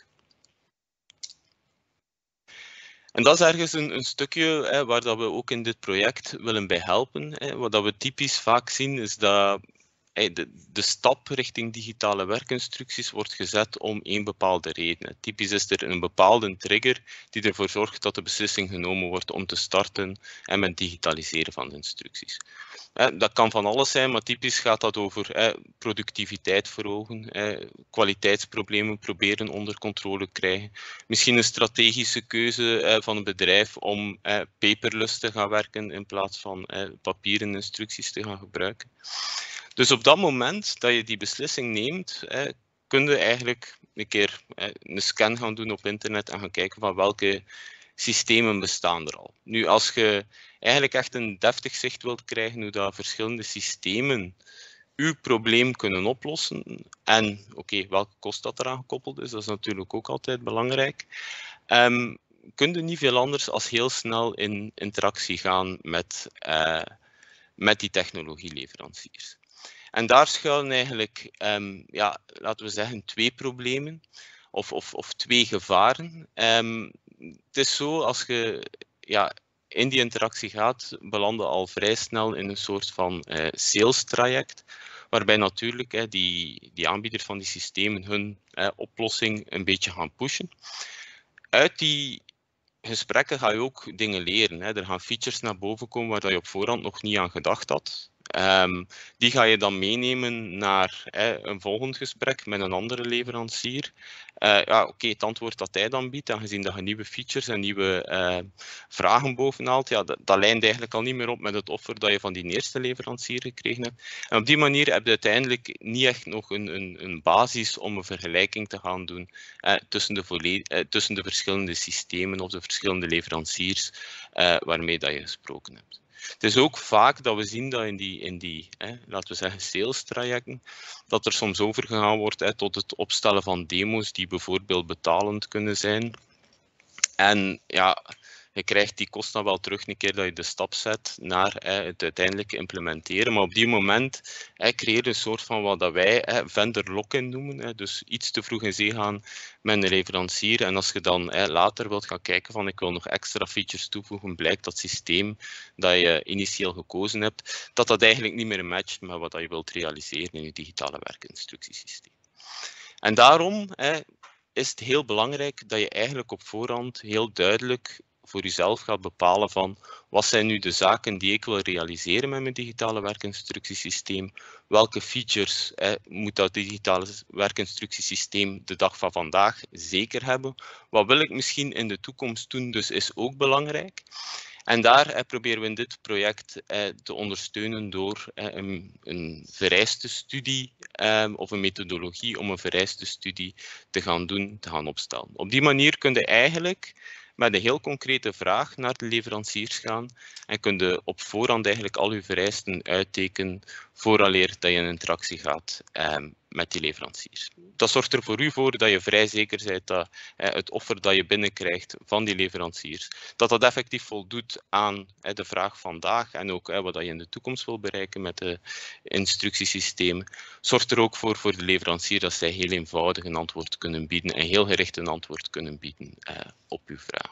En dat is ergens een, een stukje hè, waar dat we ook in dit project willen bij helpen. Hè. Wat dat we typisch vaak zien is dat hè, de, de stap richting digitale werkinstructies wordt gezet om één bepaalde reden. Typisch is er een bepaalde trigger die ervoor zorgt dat de beslissing genomen wordt om te starten en met digitaliseren van de instructies. Dat kan van alles zijn, maar typisch gaat dat over eh, productiviteit verhogen, eh, kwaliteitsproblemen proberen onder controle krijgen. Misschien een strategische keuze eh, van een bedrijf om eh, paperless te gaan werken in plaats van eh, papieren instructies te gaan gebruiken. Dus op dat moment dat je die beslissing neemt, eh, kun je eigenlijk een keer eh, een scan gaan doen op internet en gaan kijken van welke systemen bestaan er al. Nu, als je eigenlijk echt een deftig zicht wilt krijgen hoe dat verschillende systemen uw probleem kunnen oplossen en oké, okay, welke kost dat eraan gekoppeld is, dat is natuurlijk ook altijd belangrijk, um, kun je niet veel anders als heel snel in interactie gaan met, uh, met die technologieleveranciers. En daar schuilen eigenlijk, um, ja, laten we zeggen, twee problemen of, of, of twee gevaren. Um, het is zo, als je ja, in die interactie gaat, belanden al vrij snel in een soort van uh, sales traject, waarbij natuurlijk uh, die, die aanbieders van die systemen hun uh, oplossing een beetje gaan pushen. Uit die gesprekken ga je ook dingen leren. Hè. Er gaan features naar boven komen waar je op voorhand nog niet aan gedacht had. Um, die ga je dan meenemen naar hè, een volgend gesprek met een andere leverancier. Uh, ja, Oké, okay, het antwoord dat hij dan biedt, aangezien dat je nieuwe features en nieuwe uh, vragen bovenhaalt, ja, dat, dat lijnt eigenlijk al niet meer op met het offer dat je van die eerste leverancier gekregen hebt. En op die manier heb je uiteindelijk niet echt nog een, een, een basis om een vergelijking te gaan doen uh, tussen, de uh, tussen de verschillende systemen of de verschillende leveranciers uh, waarmee dat je gesproken hebt. Het is ook vaak dat we zien dat in die, in die hè, laten we zeggen, sales trajecten, dat er soms overgegaan wordt hè, tot het opstellen van demo's die bijvoorbeeld betalend kunnen zijn. En ja, je krijgt die kosten wel terug een keer dat je de stap zet naar hè, het uiteindelijk implementeren. Maar op die moment hè, creëer je een soort van wat dat wij hè, vendor lock-in noemen. Hè, dus iets te vroeg in zee gaan met een leverancier. En als je dan hè, later wilt gaan kijken van ik wil nog extra features toevoegen, blijkt dat systeem dat je initieel gekozen hebt, dat dat eigenlijk niet meer matcht met wat je wilt realiseren in je digitale werkinstructiesysteem. En daarom hè, is het heel belangrijk dat je eigenlijk op voorhand heel duidelijk voor jezelf gaat bepalen van wat zijn nu de zaken die ik wil realiseren met mijn digitale werkinstructiesysteem, welke features eh, moet dat digitale werkinstructiesysteem de dag van vandaag zeker hebben, wat wil ik misschien in de toekomst doen, dus is ook belangrijk. En daar eh, proberen we in dit project eh, te ondersteunen door eh, een, een vereiste studie eh, of een methodologie om een vereiste studie te gaan doen, te gaan opstellen. Op die manier kun je eigenlijk met een heel concrete vraag naar de leveranciers gaan en kun je op voorhand eigenlijk al uw vereisten uittekenen vooraleer dat je een interactie gaat um, met die leveranciers. Dat zorgt er voor u voor dat je vrij zeker bent dat eh, het offer dat je binnenkrijgt van die leveranciers, dat dat effectief voldoet aan eh, de vraag vandaag en ook eh, wat je in de toekomst wil bereiken met de instructiesystemen. Zorgt er ook voor voor de leverancier dat zij heel eenvoudig een antwoord kunnen bieden en heel gericht een antwoord kunnen bieden eh, op uw vraag.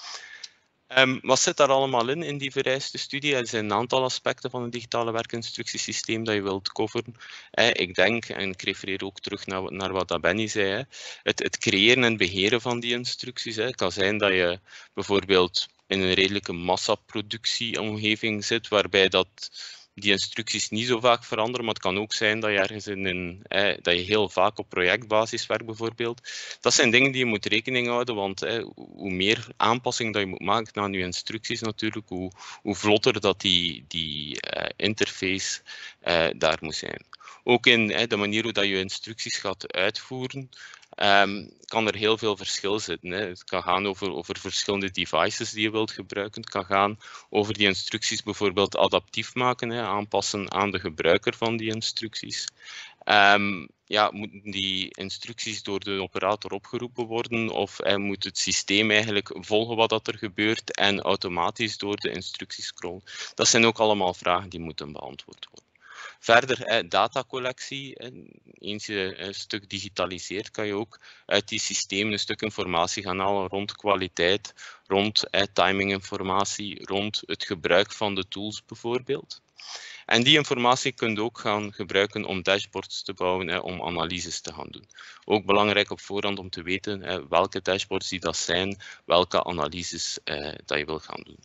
Um, wat zit daar allemaal in, in die vereiste studie? Er zijn een aantal aspecten van het digitale werkinstructiesysteem dat je wilt coveren. Eh, ik denk, en ik refereer ook terug naar, naar wat Benny zei, hè, het, het creëren en beheren van die instructies. Hè. Het kan zijn dat je bijvoorbeeld in een redelijke massaproductieomgeving zit, waarbij dat die instructies niet zo vaak veranderen, maar het kan ook zijn dat je ergens in een, eh, dat je heel vaak op projectbasis werkt bijvoorbeeld. Dat zijn dingen die je moet rekening houden, want eh, hoe meer aanpassing dat je moet maken aan je instructies natuurlijk, hoe, hoe vlotter dat die, die uh, interface uh, daar moet zijn. Ook in eh, de manier hoe dat je instructies gaat uitvoeren, Um, kan er heel veel verschil zitten. Hè. Het kan gaan over, over verschillende devices die je wilt gebruiken. Het kan gaan over die instructies bijvoorbeeld adaptief maken, hè, aanpassen aan de gebruiker van die instructies. Um, ja, moeten die instructies door de operator opgeroepen worden of eh, moet het systeem eigenlijk volgen wat dat er gebeurt en automatisch door de instructies scrollen? Dat zijn ook allemaal vragen die moeten beantwoord worden. Verder, eh, datacollectie. Eh, eens je een stuk digitaliseert, kan je ook uit die systemen een stuk informatie gaan halen rond kwaliteit, rond eh, timinginformatie, rond het gebruik van de tools bijvoorbeeld. En die informatie kun je ook gaan gebruiken om dashboards te bouwen, eh, om analyses te gaan doen. Ook belangrijk op voorhand om te weten eh, welke dashboards die dat zijn, welke analyses eh, dat je wil gaan doen.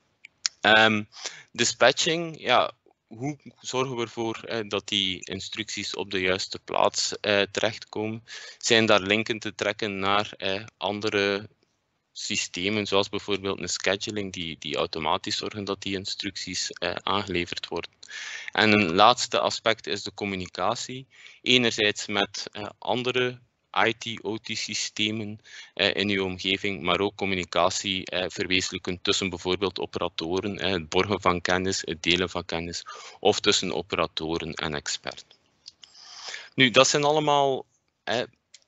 Um, dispatching, ja. Hoe zorgen we ervoor eh, dat die instructies op de juiste plaats eh, terechtkomen? Zijn daar linken te trekken naar eh, andere systemen, zoals bijvoorbeeld een scheduling, die, die automatisch zorgen dat die instructies eh, aangeleverd worden? En een laatste aspect is de communicatie. Enerzijds met eh, andere I T, O T-systemen eh, in uw omgeving, maar ook communicatie eh, verwezenlijken tussen bijvoorbeeld operatoren, eh, het borgen van kennis, het delen van kennis, of tussen operatoren en experten. Nu, dat zijn allemaal eh,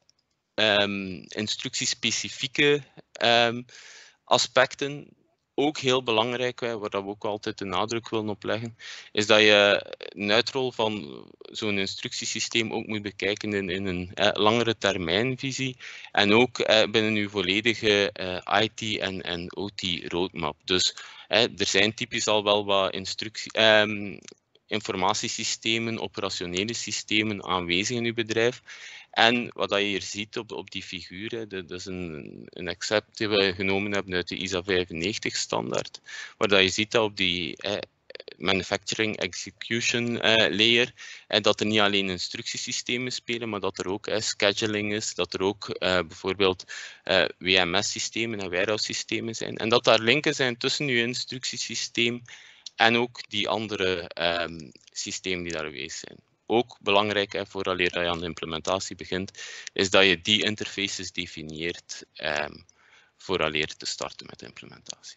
um, instructiespecifieke um, aspecten. Ook heel belangrijk, waar we ook altijd de nadruk willen op leggen, is dat je een uitrol van zo'n instructiesysteem ook moet bekijken in, in een eh, langere termijnvisie en ook eh, binnen uw volledige eh, I T en, en O T roadmap. Dus eh, er zijn typisch al wel wat instructie, eh, informatiesystemen, operationele systemen aanwezig in uw bedrijf. En wat je hier ziet op, op die figuur, dat is een, een accept die we genomen hebben uit de I S A vijfennegentig standaard, waar je ziet dat op die eh, manufacturing execution eh, layer, eh, dat er niet alleen instructiesystemen spelen, maar dat er ook eh, scheduling is, dat er ook eh, bijvoorbeeld eh, W M S-systemen en warehouse-systemen zijn. En dat daar linken zijn tussen uw instructiesysteem en ook die andere um, systemen die daar aanwezig zijn. Ook belangrijk, hè, vooraleer dat je aan de implementatie begint, is dat je die interfaces definieert um, vooraleer te starten met de implementatie.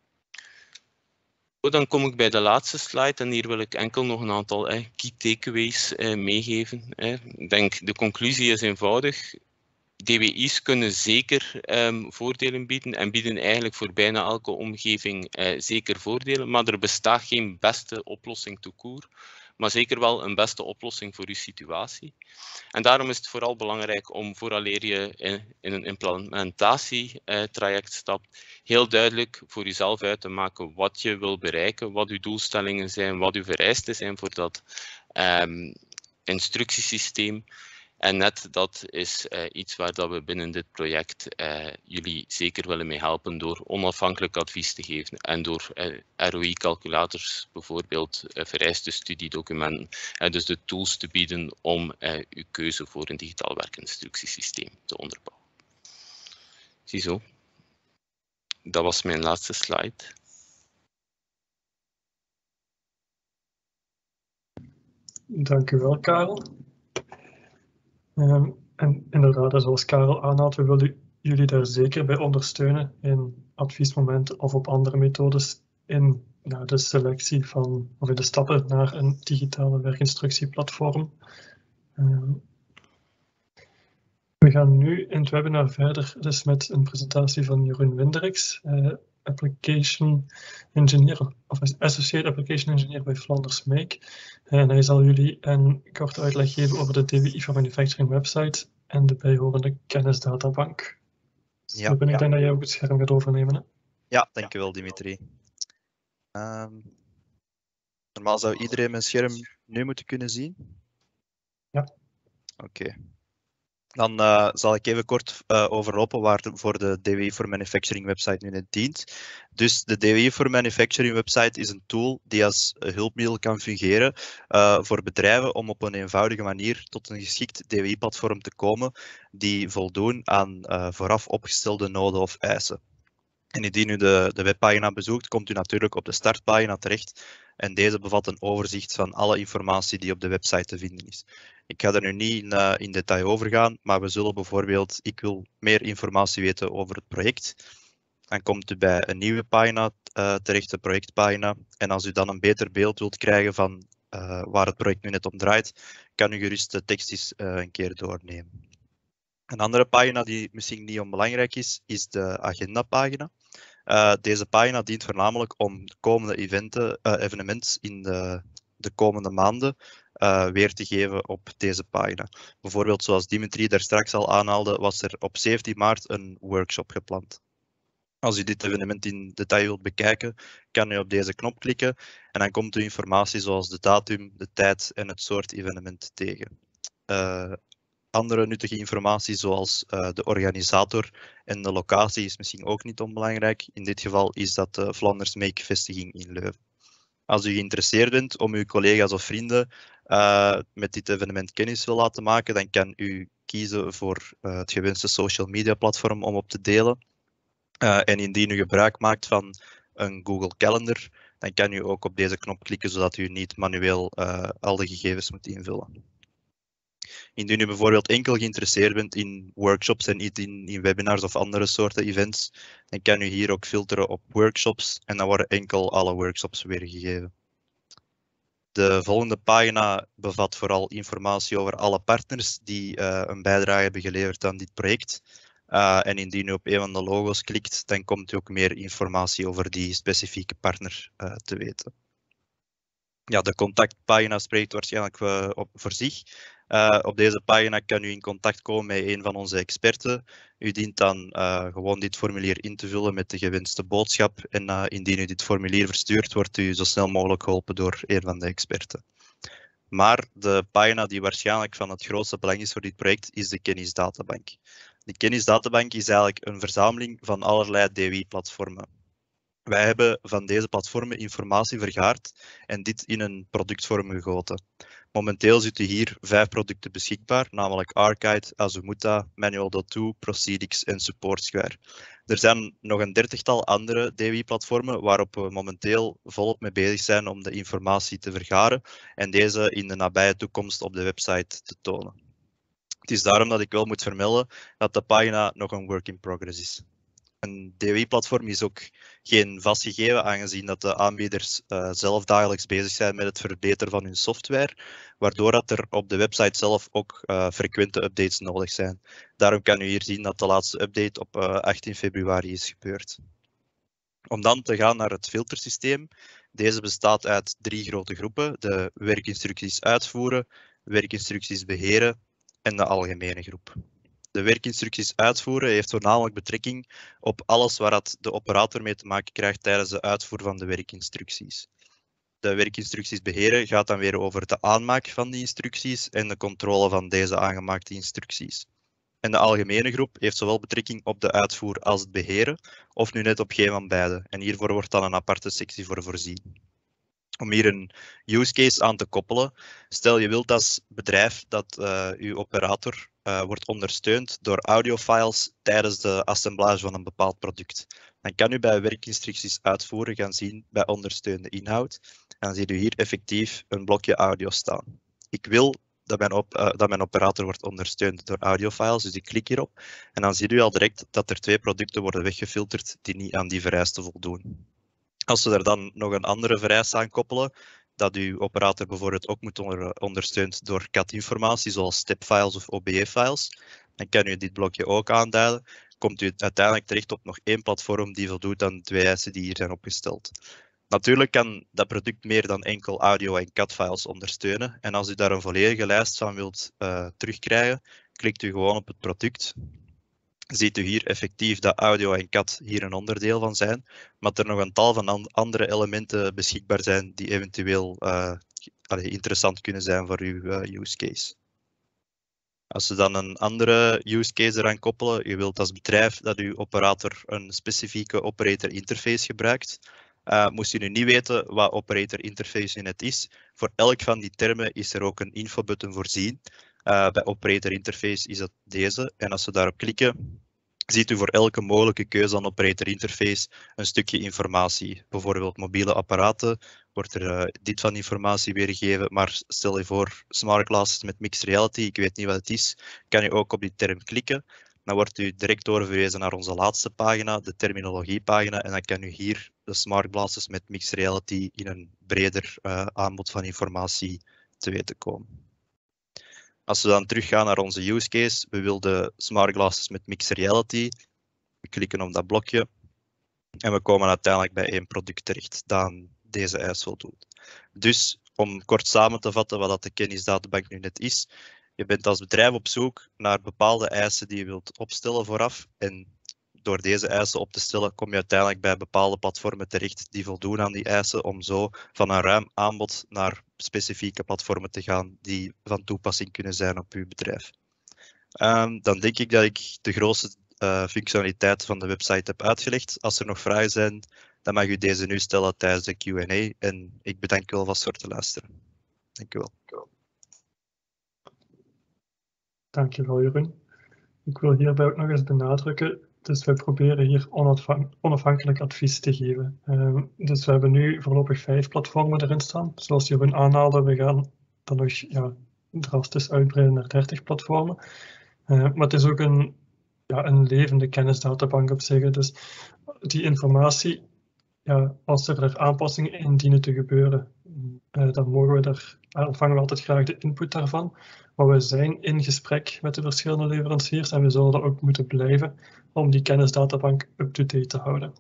Goed, dan kom ik bij de laatste slide en hier wil ik enkel nog een aantal eh, key takeaways eh, meegeven. Eh. Ik denk de conclusie is eenvoudig. D W I's kunnen zeker um, voordelen bieden en bieden eigenlijk voor bijna elke omgeving uh, zeker voordelen, maar er bestaat geen beste oplossing tout court, maar zeker wel een beste oplossing voor uw situatie. En daarom is het vooral belangrijk om vooraleer je in, in een implementatietraject stapt, heel duidelijk voor jezelf uit te maken wat je wil bereiken, wat uw doelstellingen zijn, wat uw vereisten zijn voor dat um, instructiesysteem. En net dat is uh, iets waar dat we binnen dit project uh, jullie zeker willen mee helpen door onafhankelijk advies te geven en door uh, R O I-calculators, bijvoorbeeld uh, vereiste studiedocumenten, en dus de tools te bieden om uh, uw keuze voor een digitaal werkinstructiesysteem te onderbouwen. Ziezo, dat was mijn laatste slide. Dank u wel, Karel. Um, en inderdaad, zoals Karel aanhaalt, we willen jullie daar zeker bij ondersteunen in adviesmomenten of op andere methodes in ja, de selectie van, of de stappen naar een digitale werkinstructieplatform. Uh, we gaan nu in het webinar verder dus met een presentatie van Jeroen Winderix, uh, Application Engineer, of Associate Application Engineer bij Flanders Make. En hij zal jullie een korte uitleg geven over de D W I for Manufacturing website en de bijhorende kennisdatabank. Ja, Ruben, ik ja. denk dat jij ook het scherm gaat overnemen. Hè? Ja, dankjewel Dimitri. Um, normaal zou iedereen mijn scherm nu moeten kunnen zien. Ja. Oké. Okay. Dan uh, zal ik even kort uh, overlopen waar de, voor de D W I for Manufacturing website nu net dient. Dus de D W I for Manufacturing website is een tool die als hulpmiddel kan fungeren uh, voor bedrijven om op een eenvoudige manier tot een geschikt D W I-platform te komen die voldoen aan uh, vooraf opgestelde noden of eisen. En indien u de, de webpagina bezoekt, komt u natuurlijk op de startpagina terecht. En deze bevat een overzicht van alle informatie die op de website te vinden is. Ik ga er nu niet in, uh, in detail over gaan, maar we zullen bijvoorbeeld, ik wil meer informatie weten over het project. Dan komt u bij een nieuwe pagina uh, terecht, de projectpagina. En als u dan een beter beeld wilt krijgen van uh, waar het project nu net om draait, kan u gerust de tekst eens uh, een keer doornemen. Een andere pagina die misschien niet onbelangrijk is, is de agendapagina. Uh, deze pagina dient voornamelijk om komende eventen, uh, evenementen in de, de komende maanden uh, weer te geven op deze pagina. Bijvoorbeeld zoals Dimitri daar straks al aanhaalde, was er op zeventien maart een workshop gepland. Als u dit evenement in detail wilt bekijken, kan u op deze knop klikken en dan komt u informatie zoals de datum, de tijd en het soort evenement tegen. Uh, Andere nuttige informatie zoals uh, de organisator en de locatie is misschien ook niet onbelangrijk. In dit geval is dat de Flanders Make vestiging in Leuven. Als u geïnteresseerd bent om uw collega's of vrienden uh, met dit evenement kennis wil laten maken, dan kan u kiezen voor uh, het gewenste social media platform om op te delen. Uh, en indien u gebruik maakt van een Google Calendar, dan kan u ook op deze knop klikken zodat u niet manueel uh, al de gegevens moet invullen. Indien u bijvoorbeeld enkel geïnteresseerd bent in workshops en niet in, in webinars of andere soorten events, dan kan u hier ook filteren op workshops en dan worden enkel alle workshops weergegeven. De volgende pagina bevat vooral informatie over alle partners die uh, een bijdrage hebben geleverd aan dit project. Uh, en indien u op een van de logo's klikt, dan komt u ook meer informatie over die specifieke partner uh, te weten. Ja, de contactpagina spreekt waarschijnlijk uh, op, voor zich. Uh, op deze pagina kan u in contact komen met een van onze experten. U dient dan uh, gewoon dit formulier in te vullen met de gewenste boodschap. En uh, indien u dit formulier verstuurt, wordt u zo snel mogelijk geholpen door een van de experten. Maar de pagina die waarschijnlijk van het grootste belang is voor dit project, is de kennisdatabank. De kennisdatabank is eigenlijk een verzameling van allerlei D W I-platformen. Wij hebben van deze platformen informatie vergaard en dit in een productvorm gegoten. Momenteel zitten hier vijf producten beschikbaar, namelijk Archite, Azomuta, Manual dot to, Proceedix en SupportSquare. Er zijn nog een dertigtal andere D W I-platformen waarop we momenteel volop mee bezig zijn om de informatie te vergaren en deze in de nabije toekomst op de website te tonen. Het is daarom dat ik wel moet vermelden dat de pagina nog een work in progress is. Een D W I-platform is ook geen vastgegeven, aangezien dat de aanbieders uh, zelf dagelijks bezig zijn met het verbeteren van hun software, waardoor dat er op de website zelf ook uh, frequente updates nodig zijn. Daarom kan u hier zien dat de laatste update op uh, achttien februari is gebeurd. Om dan te gaan naar het filtersysteem. Deze bestaat uit drie grote groepen: de werkinstructies uitvoeren, werkinstructies beheren en de algemene groep. De werkinstructies uitvoeren heeft voornamelijk betrekking op alles waar de operator mee te maken krijgt tijdens de uitvoer van de werkinstructies. De werkinstructies beheren gaat dan weer over de aanmaak van die instructies en de controle van deze aangemaakte instructies. En de algemene groep heeft zowel betrekking op de uitvoer als het beheren, of nu net op geen van beide. En hiervoor wordt dan een aparte sectie voor voorzien. Om hier een use case aan te koppelen, stel je wilt als bedrijf dat uh, uw operator uh, wordt ondersteund door audiofiles tijdens de assemblage van een bepaald product. Dan kan u bij werkinstructies uitvoeren gaan zien bij ondersteunde inhoud. En dan ziet u hier effectief een blokje audio staan. Ik wil dat mijn, op, uh, dat mijn operator wordt ondersteund door audiofiles, dus ik klik hierop. En dan ziet u al direct dat er twee producten worden weggefilterd die niet aan die vereisten voldoen. Als we er dan nog een andere vereiste aan koppelen, dat uw operator bijvoorbeeld ook moet onder, ondersteund door C A D-informatie, zoals stepfiles of O B E-files, dan kan u dit blokje ook aanduiden. Komt u uiteindelijk terecht op nog één platform die voldoet aan de twee eisen die hier zijn opgesteld. Natuurlijk kan dat product meer dan enkel audio en C A D-files ondersteunen. En als u daar een volledige lijst van wilt uh, terugkrijgen, klikt u gewoon op het product. Ziet u hier effectief dat audio en C A D hier een onderdeel van zijn, maar er nog een tal van andere elementen beschikbaar zijn die eventueel uh, interessant kunnen zijn voor uw uh, use case. Als we dan een andere use case eraan koppelen, je wilt als bedrijf dat uw operator een specifieke operator interface gebruikt. Uh, moest u nu niet weten wat operator interface in het is, voor elk van die termen is er ook een infobutton voorzien. Uh, bij operator interface is dat deze. En als we daarop klikken, ziet u voor elke mogelijke keuze aan operator interface een stukje informatie. Bijvoorbeeld mobiele apparaten, wordt er uh, dit van informatie weergegeven. Maar stel je voor smart glasses met mixed reality, ik weet niet wat het is, kan u ook op die term klikken. Dan wordt u direct doorverwezen naar onze laatste pagina, de terminologiepagina. En dan kan u hier de smart glasses met mixed reality in een breder uh, aanbod van informatie te weten komen. Als we dan teruggaan naar onze use case, we wilden smart glasses met mixed reality. We klikken op dat blokje en we komen uiteindelijk bij één product terecht dat aan deze eis voldoet. Dus om kort samen te vatten wat dat de kennisdatabank nu net is. Je bent als bedrijf op zoek naar bepaalde eisen die je wilt opstellen vooraf. En door deze eisen op te stellen kom je uiteindelijk bij bepaalde platformen terecht die voldoen aan die eisen om zo van een ruim aanbod naar specifieke platformen te gaan die van toepassing kunnen zijn op uw bedrijf. Um, dan denk ik dat ik de grootste uh, functionaliteit van de website heb uitgelegd. Als er nog vragen zijn, dan mag u deze nu stellen tijdens de Q en A. En ik bedank u alvast voor te luisteren. Dank u wel. Dank je wel, Jeroen. Ik wil hierbij ook nog eens benadrukken. Dus wij proberen hier onafhankelijk advies te geven. Uh, dus we hebben nu voorlopig vijf platformen erin staan. Zoals Jeroen aanhaalde, we gaan dan nog ja, drastisch uitbreiden naar dertig platformen. Uh, maar het is ook een, ja, een levende kennisdatabank op zich. Dus die informatie, ja, als er, er aanpassingen in dienen te gebeuren, uh, dan mogen we daar, ontvangen we altijd graag de input daarvan. Maar we zijn in gesprek met de verschillende leveranciers en we zullen dat ook moeten blijven om die kennisdatabank up-to-date te houden.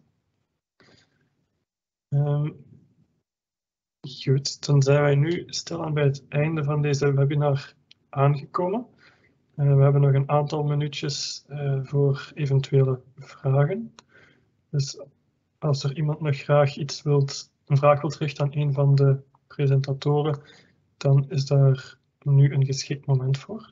Um, goed, dan zijn wij nu stilaan bij het einde van deze webinar aangekomen. Uh, we hebben nog een aantal minuutjes uh, voor eventuele vragen. Dus als er iemand nog graag iets wilt, een vraag wilt richten aan een van de presentatoren, dan is daar nu een geschikt moment voor.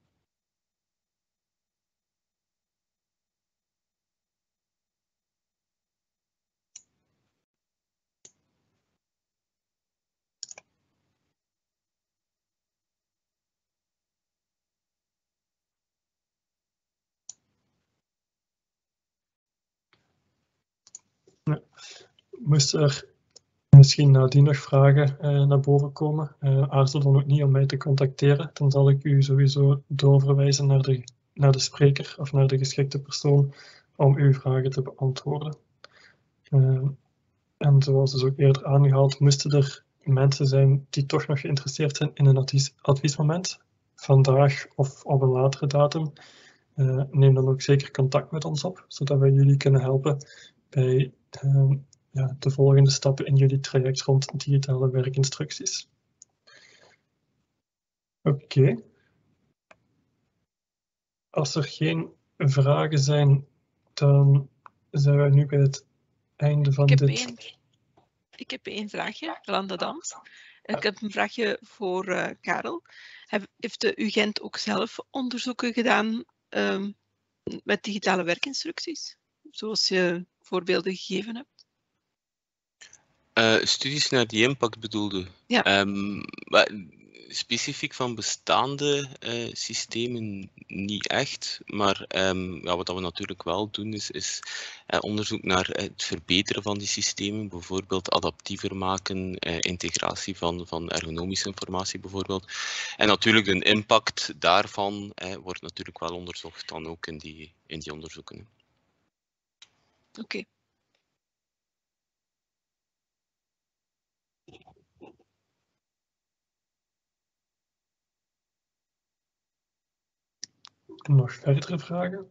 Ja. Moest er misschien nadien nog vragen uh, naar boven komen, uh, aarzel dan ook niet om mij te contacteren. Dan zal ik u sowieso doorverwijzen naar de, naar de spreker of naar de geschikte persoon om uw vragen te beantwoorden. Uh, en zoals dus ook eerder aangehaald, moesten er mensen zijn die toch nog geïnteresseerd zijn in een advies, adviesmoment, vandaag of op een latere datum, uh, neem dan ook zeker contact met ons op, zodat wij jullie kunnen helpen bij uh, ja, de volgende stappen in jullie traject rond digitale werkinstructies. Oké. Okay. Als er geen vragen zijn, dan zijn wij nu bij het einde van ik heb dit... Één, ik heb één vraagje, Rolanda Dans. Ik heb een vraagje voor uh, Karel. Heeft de U Gent ook zelf onderzoeken gedaan um, met digitale werkinstructies? Zoals je voorbeelden gegeven hebt? Uh, studies naar die impact bedoelde. Ja. Um, maar specifiek van bestaande uh, systemen niet echt, maar um, ja, wat we natuurlijk wel doen is, is uh, onderzoek naar uh, het verbeteren van die systemen, bijvoorbeeld adaptiever maken, uh, integratie van, van ergonomische informatie bijvoorbeeld. En natuurlijk de impact daarvan uh, wordt natuurlijk wel onderzocht dan ook in die, in die onderzoeken. Oké. Okay. nog verdere vragen?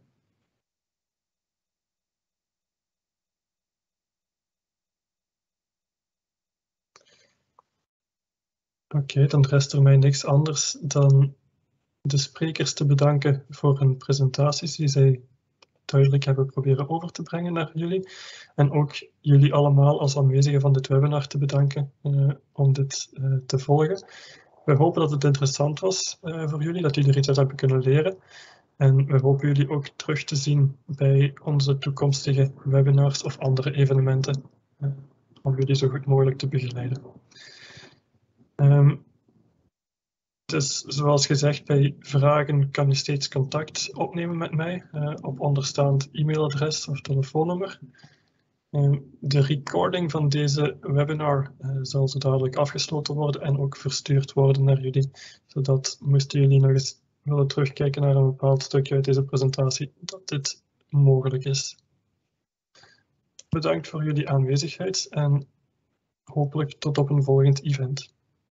Oké, okay, dan rest er mij niks anders dan de sprekers te bedanken voor hun presentaties die zij duidelijk hebben proberen over te brengen naar jullie. En ook jullie allemaal als aanwezigen van dit webinar te bedanken uh, om dit uh, te volgen. We hopen dat het interessant was uh, voor jullie, dat jullie er iets uit hebben kunnen leren. En we hopen jullie ook terug te zien bij onze toekomstige webinars of andere evenementen, uh, om jullie zo goed mogelijk te begeleiden. Um, Dus zoals gezegd, bij vragen kan je steeds contact opnemen met mij uh, op onderstaand e-mailadres of telefoonnummer. Uh, de recording van deze webinar uh, zal zo dadelijk afgesloten worden en ook verstuurd worden naar jullie, zodat moesten jullie nog eens willen terugkijken naar een bepaald stukje uit deze presentatie, dat dit mogelijk is. Bedankt voor jullie aanwezigheid en hopelijk tot op een volgend event.